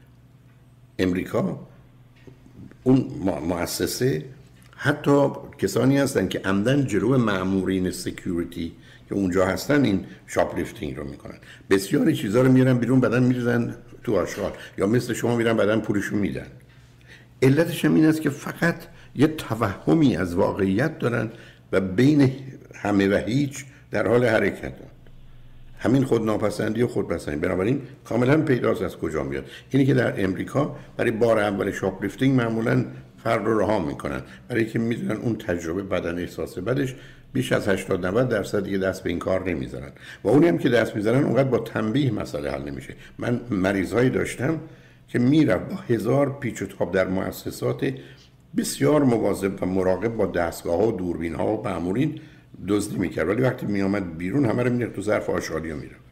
امریکا، اون مؤسسه، حتی کسانی هستن که عمدن جلو مامورین سکیوریتی که اونجا هستن این شاپ لیفتینگ رو میکنن. بسیاری چیزا رو میارن بیرون بعدن میریزن تو آشغال، یا مثل شما میرن بعدن پولشو میدن. علتش هم این است که فقط یه توهمی از واقعیت دارن و بین همه و هیچ در حال حرکت. همین خودناپسندی و خودپسندی بنابراین کاملا پیداست از کجا میاد. اینی که در امریکا برای بار اول شاپ لیفتینگ معمولا فرد رو رها میکنن، برای اینکه میدونن اون تجربه بدن احساس بدش بیش از 80-90% دیگه دست به این کار نمیذارن، و اونی هم که دست میذارن اونقدر با تنبیه مسئله حل نمیشه. من مریضایی داشتم که میره با 1000 پیچ و تاب در مؤسسات بسیار مواظب و مراقب با دستگاه‌ها و دوربین‌ها و مامورین دزدی میکرد، ولی وقتی میامد بیرون همه رو می‌ریخت تو ظرف آشغالی و میرفت.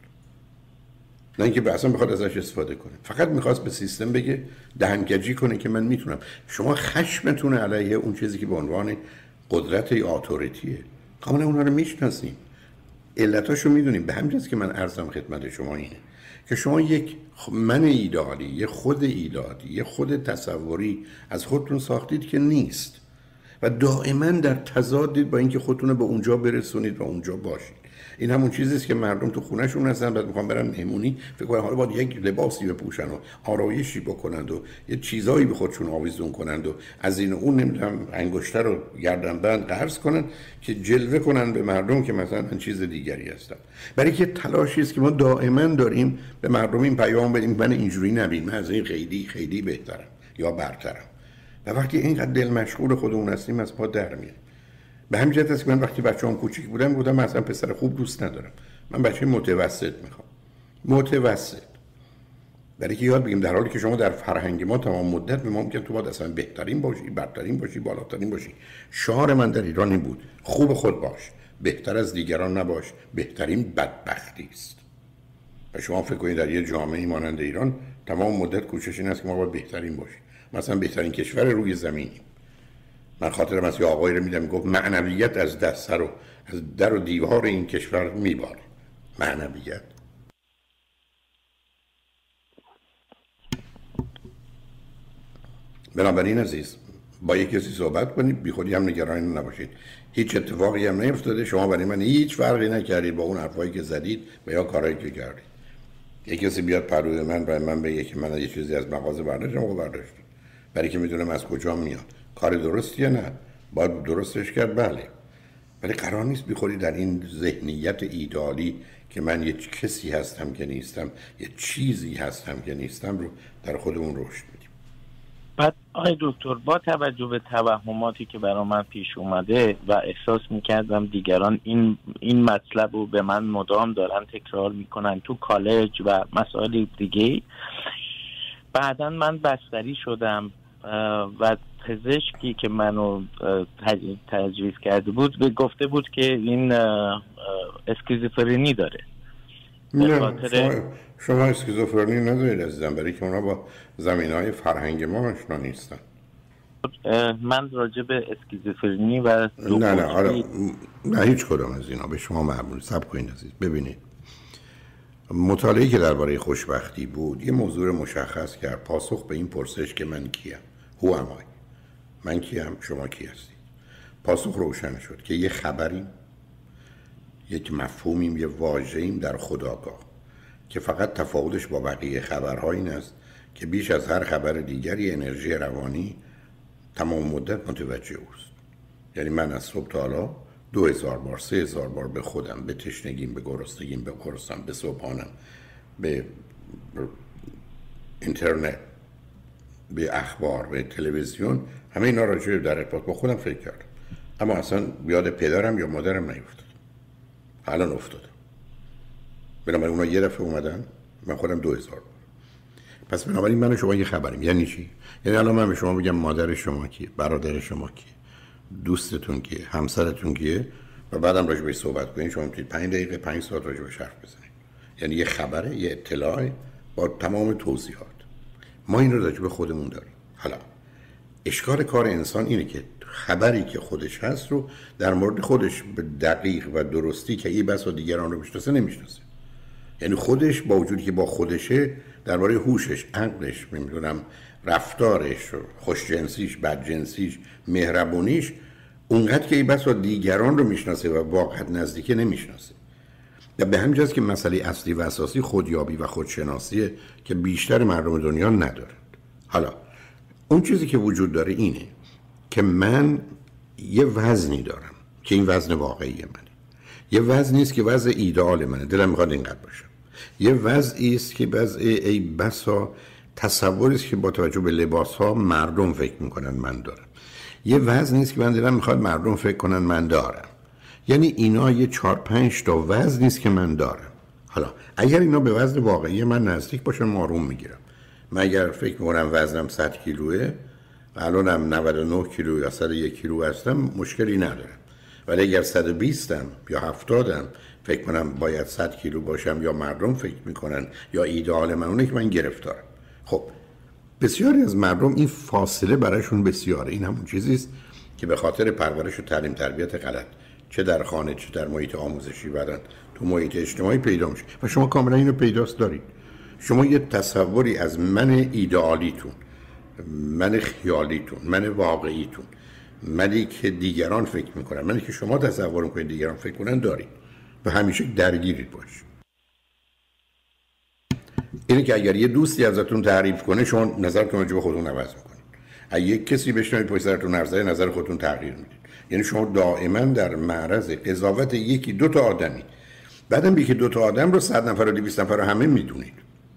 نه اینکه اصلا بخواد ازش استفاده کنه، فقط میخواست به سیستم بگه، دهنکجی کنه که من میتونم. شما خشمتون علیه اون چیزی که به عنوان قدرت یا اتوریتیه، کاملا اونها رو میشناسیم، علتاشو میدونیم. به همین جاست که من عرضم خدمت شما اینه که شما یک من ایدئالی، یک خود ایدئالی، یک خود تصوری از خودتون ساختید که نیست و دائما در تضادید با اینکه خودتون رو به اونجا برسونید و اونجا باشید. این همون چیزی است که مردم تو خونه‌شون هستن، بعد میخوان برن مهمونی، فکر کنن حالا باید یک لباسی بپوشن و آرایشی بکنند و یه چیزایی به خودشون آویزون کنند و از این و اون نمیدونم انگشتر رو گردنبند قرض کنن که جلوه کنن به مردم که مثلا چیز دیگری هستن. برای که تلاشی است که ما دائما داریم به مردم این پیام بدیم من اینجوری نبین، من از این خیلی خیلی بهترم یا برترم. و وقتی اینقدر دل مشغول خودمون هستیم از پا در میاد. به همین جهت است که من وقتی بچه‌ام کوچیک بودم گفتم من اصلا پسر خوب دوست ندارم، من بچه متوسط میخوام. متوسط برای که یاد بگیم در حالی که شما در فرهنگ ما تمام مدت به ما میگن تو باید اصلا بهترین باشی، برترین باشی، بالاترین باشی. شعار من در ایران این بود: خوب خود باش، بهتر از دیگران نباش، بهترین بدبختی است. و شما فکر کنید در یه جامعه مانند ایران تمام مدت کوشش این است که ما باید بهترین باشیم، مثلا بهترین کشور روی زمینیم. من خاطرم از یه آقایی رو میدم گفت معنویت از دست سر و از در و دیوار این کشور میباره. معنویت. بنابراین عزیز با یک کسی صحبت کنید، بی خودی هم نگران نباشید، هیچ اتفاقی هم نیفتاده، شما برای من هیچ فرقی نکردید با اون حرفایی که زدید و یا کارهایی که کردید. یک کسی بیاد پروی من برای من بگه که من یه چیزی از مغازه برداشتم، برداشتم برای که میدونم از کجا میاد، کار درستیه نه باید درستش کرد، بله، ولی قرار نیست بخوری در این ذهنیت ایدئالی که من یه کسی هستم که نیستم، یه چیزی هستم که نیستم رو در خودمون رشد بدیم. بعد آقای دکتر با توجه به توهماتی که برای من پیش اومده و احساس میکردم دیگران این مطلب رو به من مدام دارن تکرار میکنن تو کالج و مسائل دیگه، بعدا من بستری شدم و پزشکی که منو تجویز کرده بود گفته بود که این اسکیزوفرنی داره. نه شما اسکیزوفرنی ندارید عزیزم، برای که اونا با زمینهای فرهنگ ما آشنا نیستن. من راجع به اسکیزوفرنی و نه هیچ کدام از اینا به شما معمول. صبر کنید عزیز، ببینید مطالعه‌ای که درباره خوشبختی بود یه موضوع مشخص کرد، پاسخ به این پرسش که من کیم، هو ام آی، من کیم، شما کی هستید. پاسخ روشن شد که یه خبریم، یک مفهومیم، یه واژه‌ایم در خودآگاه که فقط تفاوتش با بقیه خبرها این است که بیش از هر خبر دیگری انرژی روانی تمام مدت متوجه اوست. یعنی من از صبح تا حالا 2000 بار 3000 بار به خودم، به تشنگیم، به گرسنگیم، به قرصم، به صبحانم، به اینترنت، به اخبار، به تلویزیون، همه اینا راجع در ارتباط با خودم فکر کردم. اما اصلا یاد پدرم یا مادرم نیفتاد. الان افتادم. بنابراین اونا یه دفعه اومدن، من خودم 2000 بار. پس بنابراین من و شما یه خبریم. یعنی چی؟ یعنی الان من به شما بگم مادر شما کیه، برادر شما کیه، دوستتون کیه، همسرتون کیه و بعدم راجع بهش صحبت کنین، شما میتونید 5 دقیقه 5 ساعت راجع بهش حرف بزنید. یعنی یه خبره، یه اطلاع با تمام توضیحات. ما این رو راجع به خودمون داریم. حالا اشکال کار انسان اینه که خبری که خودش هست رو در مورد خودش به دقیق و درستی که این بس و دیگران رو میشناسه نمیشناسه. یعنی خودش با وجودی که با خودشه درباره هوشش، عقلش، نمیدونم رفتارش، خوشجنسیش، بدجنسیش، مهربونیش اونقدر که این بس و دیگران رو میشناسه و واقعا نزدیکه نمیشناسه. و به همین جاست که مسئله اصلی و اساسی خودیابی و خودشناسیه که بیشتر مردم دنیا ندارند. حالا اون چیزی که وجود داره اینه که من یه وزنی دارم که این وزن واقعی منه. یه وزنی است که وزن ایدئال منه، دلم میخواد اینقدر باشم. یه وضعی است که ای بسا تصوری است که با توجه به لباس‌ها مردم فکر میکنن من دارم. یه وزنی است که من دلم میخواد مردم فکر کنن من دارم. یعنی اینا یه 4-5 تا وزنی است که من دارم. حالا اگر اینا به وزن واقعی من نزدیک باشن آروم میگیرم. من اگر فکر میکنم وزنم 100 کیلوه و الانم 99 کیلو یا 101 کیلو هستم مشکلی ندارم. ولی اگر 120م یا 70م فکر کنم باید 100 کیلو باشم یا مردم فکر میکنن یا ایدئال من اونه که من گرفتارم. خب بسیاری از مردم این فاصله برایشون بسیاره. این همون چیزی است که به خاطر پرورش و تعلیم تربیت غلط چه در خانه چه در محیط آموزشی بعدن تو محیط اجتماعی پیدا میشه و شما کاملا اینو پیداست دارید. شما یه تصوری از من ایدئالیتون، من خیالیتون، من واقعیتون، منی که دیگران فکر میکنن، منی که شما تصور میکنید دیگران فکر کنن دارید و همیشه درگیرید باش. اینه که اگر یه دوستی ازتون تعریف کنه شما نظرتون راجع به خودتون عوض میکنید. اگه یک کسی بشنوید پشت سرتون حرف زنه نظر خودتون تغییر میدید. یعنی شما دائما در معرض قضاوت یکی دو تا آدمی. بعدم یکی دو تا آدم رو 100 نفر و 200 نفر رو همه میدونید.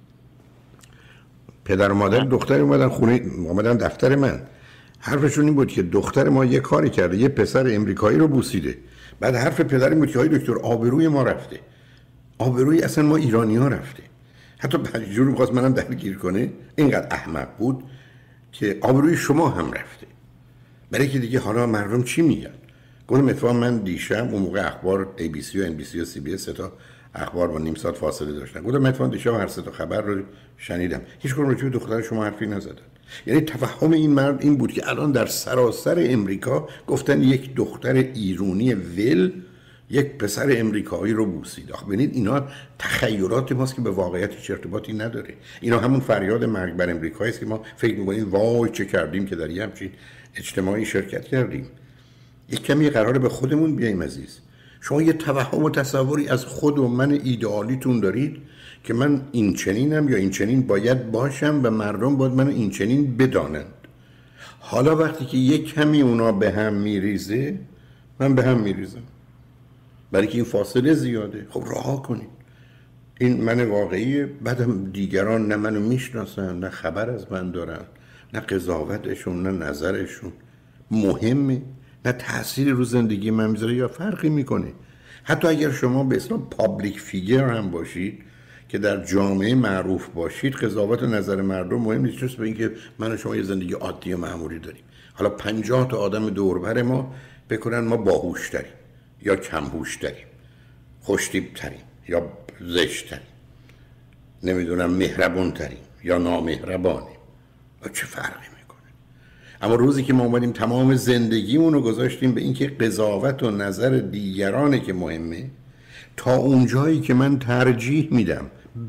پدر و مادر دختر اومدن خونه، اومدن دفتر من. حرفشون این بود که دختر ما یه کاری کرده، یه پسر امریکایی رو بوسیده. بعد حرف پدر این بود که های دکتر آبروی ما رفته. آبروی اصلا ما ایرانی‌ها رفته. حتی جوری می‌خواست منم درگیر کنه، اینقدر احمق بود که آبروی شما هم رفته. برای که دیگه حالا مردم چی میگن؟ گفتم اتفاقا من دیشب اون موقع اخبار ABC و NBC و CBS تا اخبار با نیم ساعت فاصله داشتن. گفتم من اتفاقا دیشب هر سه تا خبر رو شنیدم. هیچ کدوم راجع به دختر شما حرفی نزدن. یعنی تفهم این مرد این بود که الان در سراسر امریکا گفتن یک دختر ایرانی ول یک پسر امریکایی رو بوسید. آخه ببینید اینا تخیلات ماست که به واقعیت هیچ ارتباطی نداره. اینا همون فریاد مرگ بر امریکایی است که ما فکر می‌کنیم وای چه کردیم که در همچین اجتماعی شرکت کردیم. یک کمی قراره به خودمون بیاییم عزیز. شما یه توهم و تصوری از خود و من ایدئالیتون دارید که من این چنینم یا این چنین باید باشم و مردم باید من این چنین بدانند. حالا وقتی که یک کمی اونا به هم میریزه من به هم میریزم، برای که این فاصله زیاده. خب رها کنید. این من واقعی، بعدم دیگران نه منو میشناسن، نه خبر از من دارن، نه قضاوتشون، نه نظرشون مهمه، نه تأثیری رو زندگی من میذاره یا فرقی میکنه. حتی اگر شما به اصطلاح پابلیک فیگر هم باشید که در جامعه معروف باشید، قضاوت و نظر مردم مهم نیست، جز به اینکه من و شما یه زندگی عادی و معمولی داریم. حالا 50 تا آدم دور بر ما بکنن ما باهوش تریم یا کم هوش تریم، خوش‌تیپ تریم یا زشت تریم، نمیدونم مهربون تریم یا نامهربانیم، و چه فرقی میکنه؟ اما روزی که ما اومدیم تمام زندگیمون رو گذاشتیم به اینکه قضاوت و نظر دیگرانه که مهمه، تا اونجایی که من ترجیح میدم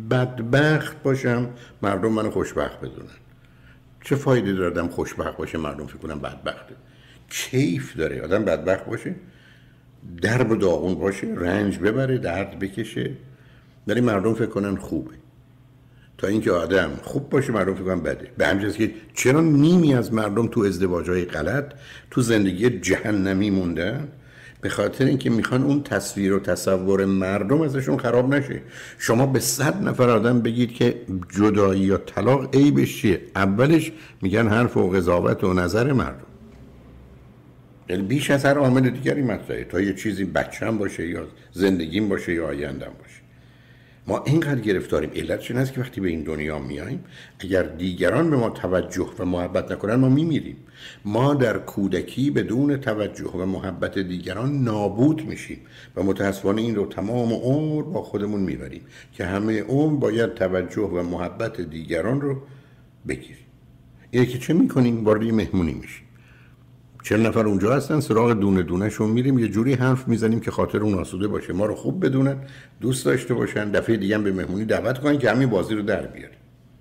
بدبخت باشم مردم منو خوشبخت بدونن. چه فایده داره آدم خوشبخت باشه مردم فکر کنن بدبخته؟ کیف داره آدم بدبخت باشه، درب و داغون باشه، رنج ببره، درد بکشه، ولی مردم فکر کنن خوبه. تا اینکه آدم خوب باشه مردم فکر کنن بده. به همین جاست که چرا نیمی از مردم تو ازدواج‌های غلط، تو زندگی جهنمی موندن؟ به خاطر اینکه میخوان اون تصویر و تصور مردم ازشون خراب نشه. شما به 100 نفر آدم بگید که جدایی یا طلاق عیبش چیه، اولش میگن حرف و قضاوت و نظر مردم. یعنی بیش از هر عامل دیگری مطرحه، تا یه چیزی بچه‌م باشه یا زندگیم باشه یا آیندم باشه. ما اینقدر گرفتاریم. علتش این است که وقتی به این دنیا میاییم اگر دیگران به ما توجه و محبت نکنن ما میمیریم. ما در کودکی بدون توجه و محبت دیگران نابود میشیم و متاسفانه این رو تمام عمر با خودمون میبریم که همه عمر باید توجه و محبت دیگران رو بگیریم. اینه که چه میکنیم؟ وارد مهمونی میشیم، 40 نفر اونجا هستن، سراغ دونه دونه شون میریم، یه جوری حرف میزنیم که خاطر اون آسوده باشه، ما رو خوب بدونن، دوست داشته باشن، دفعه دیگه هم به مهمونی دعوت کنن که همین بازی رو در بیاریم.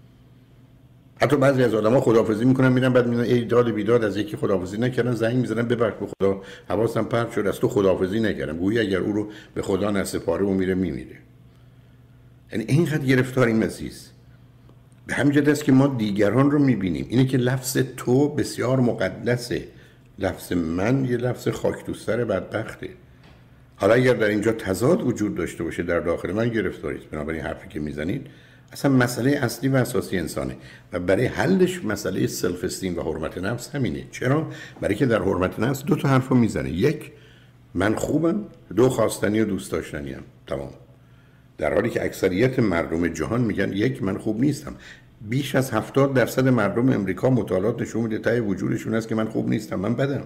حتی بعضی از آدما خداحافظی میکنن میرن، بعد میگن ای داد بیداد از یکی خداحافظی نکردن، زنگ میزنن ببخش به خدا حواسم پرت شد از تو خداحافظی نکردم، گویا اگر او رو به خدا نسپاره و میره میمیره. یعنی اینقدر گرفتاریم عزیز. به همین جهت است که ما دیگران رو میبینیم. اینه که لفظ تو بسیار مقدسه، لفظ من یه لفظ خاک تو سر بدبخته. حالا اگر در اینجا تضاد وجود داشته باشه در داخل من گرفتاریست. بنابراین حرفی که میزنید اصلا مسئله اصلی و اساسی انسانه و برای حلش مسئله سلف استیم و حرمت نفس همینه. چرا؟ برای که در حرمت نفس دو تا حرفو میزنه، یک من خوبم، دو خواستنی و دوست داشتنی ام. تمام. در حالی که اکثریت مردم جهان میگن یک من خوب نیستم. بیش از 70% مردم امریکا مطالعات نشون میده ته وجودشون است که من خوب نیستم، من بدم،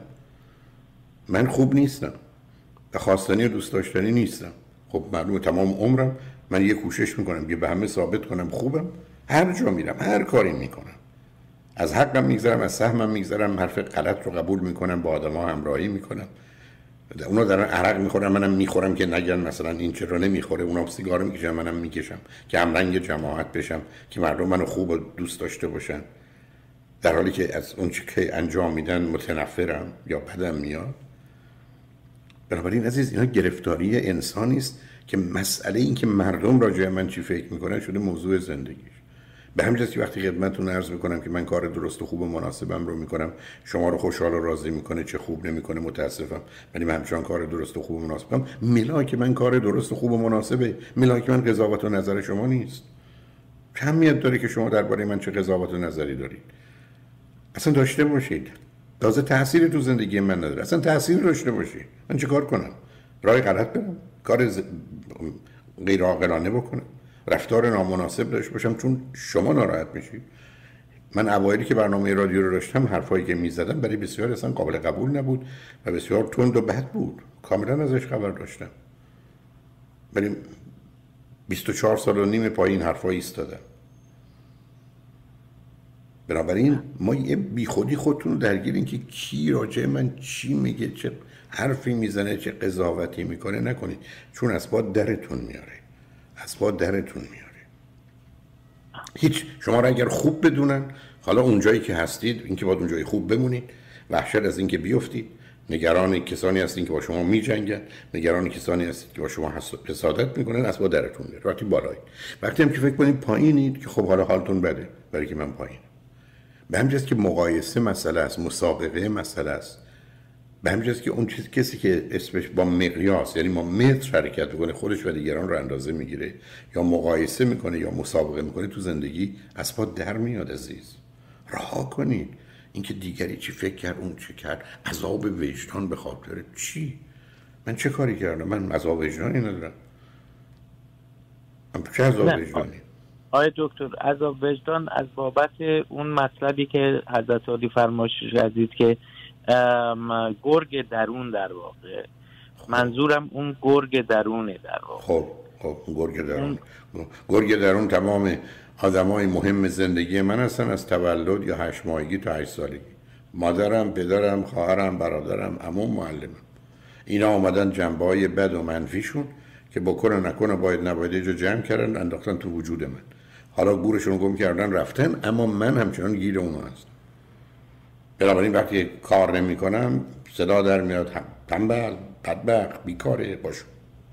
من خوب نیستم و خواستنی و دوست داشتنی نیستم. خب معلومه تمام عمرم من یه کوشش میکنم که به همه ثابت کنم خوبم، هر جا میرم هر کاری میکنم، از حقم میگذرم، از سهمم میگذرم، حرف غلط رو قبول میکنم، با آدما همراهی میکنم، اونا دارن عرق میخورن منم میخورم که نگن مثلا این چرا نمیخوره، اونا سیگار میکشن منم میکشم که همرنگ جماعت بشم که مردم منو خوب و دوست داشته باشن، در حالی که از اون چی که انجام میدن متنفرم یا بدم میاد. بنابراین عزیز اینا گرفتاری انسانی است که مسئله این که مردم راجع من چی فکر میکنن شده موضوع زندگیش. به همین جاست که وقتی خدمتتون عرض میکنم که من کار درست و خوب و مناسبم رو میکنم، شما رو خوشحال و راضی میکنه، چه خوب نمیکنه متاسفم، ولی من همچنان کار درست و خوب و مناسبم. ملاک من کار درست و خوب و مناسبه، ملاک من قضاوت و نظر شما نیست. چه اهمیت داره که شما درباره من چه قضاوت و نظری دارید؟ اصلا داشته باشید. تازه تأثیری تو زندگی من نداره. اصلا تأثیر داشته باشید. من چه کار کنم؟ راه غلط برم؟ کار غیر عاقلانه بکنم؟ رفتار نامناسب داشته باشم چون شما ناراحت میشید؟ من اوایلی که برنامه رادیو رو داشتم حرفایی که میزدم برای بسیار اصلا قابل قبول نبود و بسیار تند و بد بود، کاملا ازش خبر داشتم، ولی 24 سال و نیم پای این حرفا ایستادم. بنابراین ما یه بیخودی خودتون رو درگیرین که کی راجع من چی میگه، چه حرفی میزنه، چه قضاوتی میکنه نکنید، چون اسباب درتون میاره، اسباب درتون میاره. هیچ شما را اگر خوب بدونن، حالا اونجایی که هستید اینکه باید اونجایی خوب بمونید، وحشت از اینکه بیفتید، نگران کسانی هستین که با شما میجنگن، نگران کسانی هستید که با شما حسادت میکنن، اسباب درتون میاره. وقتی بالایید، وقتی هم که فکر کنید پایینید که خب حالا حالتون بده برای که من پایینم. به همین جاست که مقایسه مسئله است، مسابقه مسئله است. به همین جاست که اون چیز کسی که اسمش با مقیاس، یعنی ما متر حرکت میکنه، خودش و دیگران رو اندازه میگیره یا مقایسه میکنه یا مسابقه میکنه، تو زندگی از پا در میاد عزیز. رها کنید اینکه دیگری چی فکر کرد، اون چی کرد، عذاب وجدان به خاطر چی؟ من چه کاری کردم؟ من عذاب وجدانی ندارم. من چه عذاب وجدانی؟ آقای دکتر، عذاب وجدان از بابت اون مطلبی که حضرت علی فرمایش عزیز که گرگ درون در واقع، منظورم اون گرگ درونه در واقع. خب گرگ درون تمام آدمای مهم زندگی من هستن، از تولد یا 8 ماهگی تا 8 سالگی. مادرم، پدرم، خواهرم، برادرم، عموم، معلمم. اینا اومدن جنبه‌های بد و منفیشون که بکنه نکنه باید نباید یه جا جمع کردن انداختن تو وجود من. حالا گورشون گم کردن رفتن، اما من همچنان گیر اونها هستم. بنابراین وقتی کار نمی کنم صدا در میاد تنبل، بدبخت، بیکاره باشو.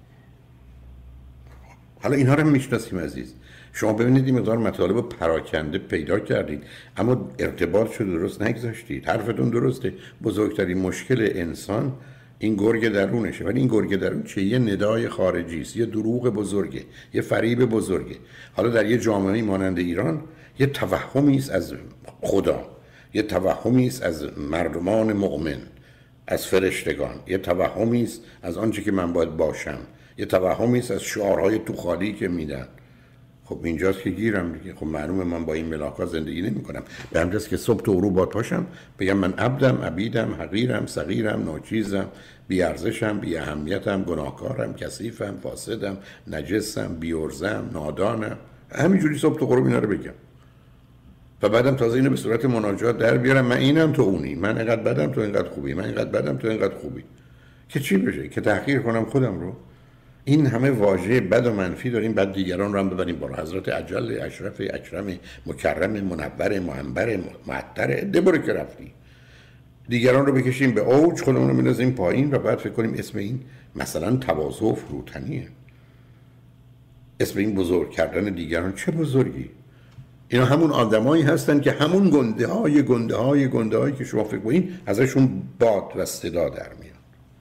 حالا اینها رو میشناسیم عزیز. شما ببینید این مقدار مطالب پراکنده پیدا کردید اما ارتباط شو درست نگذاشتید. حرفتون درسته، بزرگترین مشکل انسان این گرگ درونشه، ولی این گرگ درون چه؟ یه ندای خارجی است، یه دروغ بزرگه، یه فریب بزرگه. حالا در یه جامعه مانند ایران یه توهمی است از خدا، یه توهمی است از مردمان مؤمن، از فرشتگان، یه توهمی است از آنچه که من باید باشم، یه توهمی است از شعارهای تو خالی که میدن. خب اینجاست که گیرم دیگه. خب معلومه من با این ملاک‌ها زندگی نمی‌کنم. به همجاست که صبح تو غروب باید پاشم بگم من عبدم، عبیدم، حقیرم، صغیرم، ناچیزم، بی ارزشم، بی اهمیتم، گناهکارم، کثیفم، فاسدم، نجسم، بی ارزم، نادانم. همینجوری صبح تو غروب اینا رو بگم. و بعدم تازه اینو به صورت مناجات در بیارم من اینم تو اونی، من اینقدر بدم تو اینقدر خوبی، من اینقدر بدم تو اینقدر خوبی. که چی بشه؟ که تحقیر کنم خودم رو؟ این همه واژه بد و منفی داریم، بعد دیگران رو هم ببریم بالا. حضرت اجل، اشرف، اکرم، مکرم، منور، منبر، معطر، دبر که رفتی. دیگران رو بکشیم به اوج، خودمون رو میندازیم پایین و بعد فکر کنیم اسم این مثلا تواضع و فروتنیه. اسم این بزرگ کردن دیگران چه بزرگی؟ اینا همون آدمایی هستن که همون گنده هایی که شما فکر کنید ازشون باد و صدا در میاد.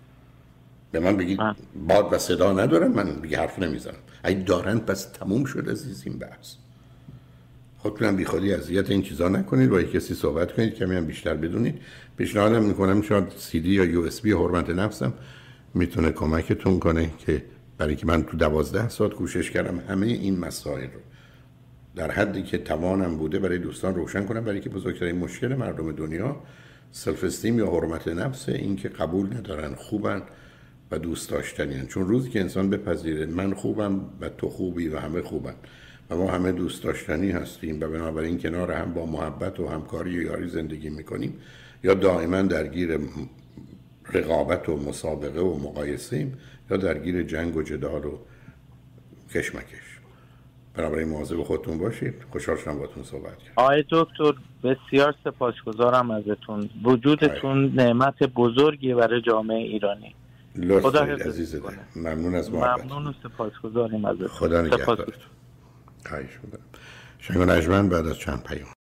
به من بگید باد و صدا ندارن، من دیگه حرف نمیزنم. اگه دارن پس تموم شد عزیز این بحث. خودتونم بی خودی اذیت این چیزا نکنید، با کسی صحبت کنید کمی هم بیشتر بدونید. پیشنهادم میکنم شاید CD یا USB حرمت نفسم میتونه کمکتون کنه که برای که من تو 12 ساعت کوشش کردم همه این مسائل رو در حدی که توانم بوده برای دوستان روشن کنم، برای که بزرگترین مشکل مردم دنیا سلف استیم یا حرمت نفس، این که قبول ندارن خوبن و دوست داشتنین. چون روزی که انسان بپذیره من خوبم و تو خوبی و همه خوبن و ما همه دوست داشتنی هستیم و بنابراین کنار هم با محبت و همکاری و یاری زندگی میکنیم، یا دائما درگیر رقابت و مسابقه و مقایسه یا درگیر جنگ و جدال و کشمکش. بنابراین مواظب خودتون باشید. خوشحال شدم باهاتون صحبت کردم. آقای دکتر بسیار سپاسگزارم ازتون. وجودتون نعمت بزرگی برای جامعه ایرانی. خدا عزیزت. ممنون از محبت. ممنون و سپاسگزاریم ازتون. خدا نگهدارتون. خواهش می‌کنم. شنگ و نجمن بعد از چند پیام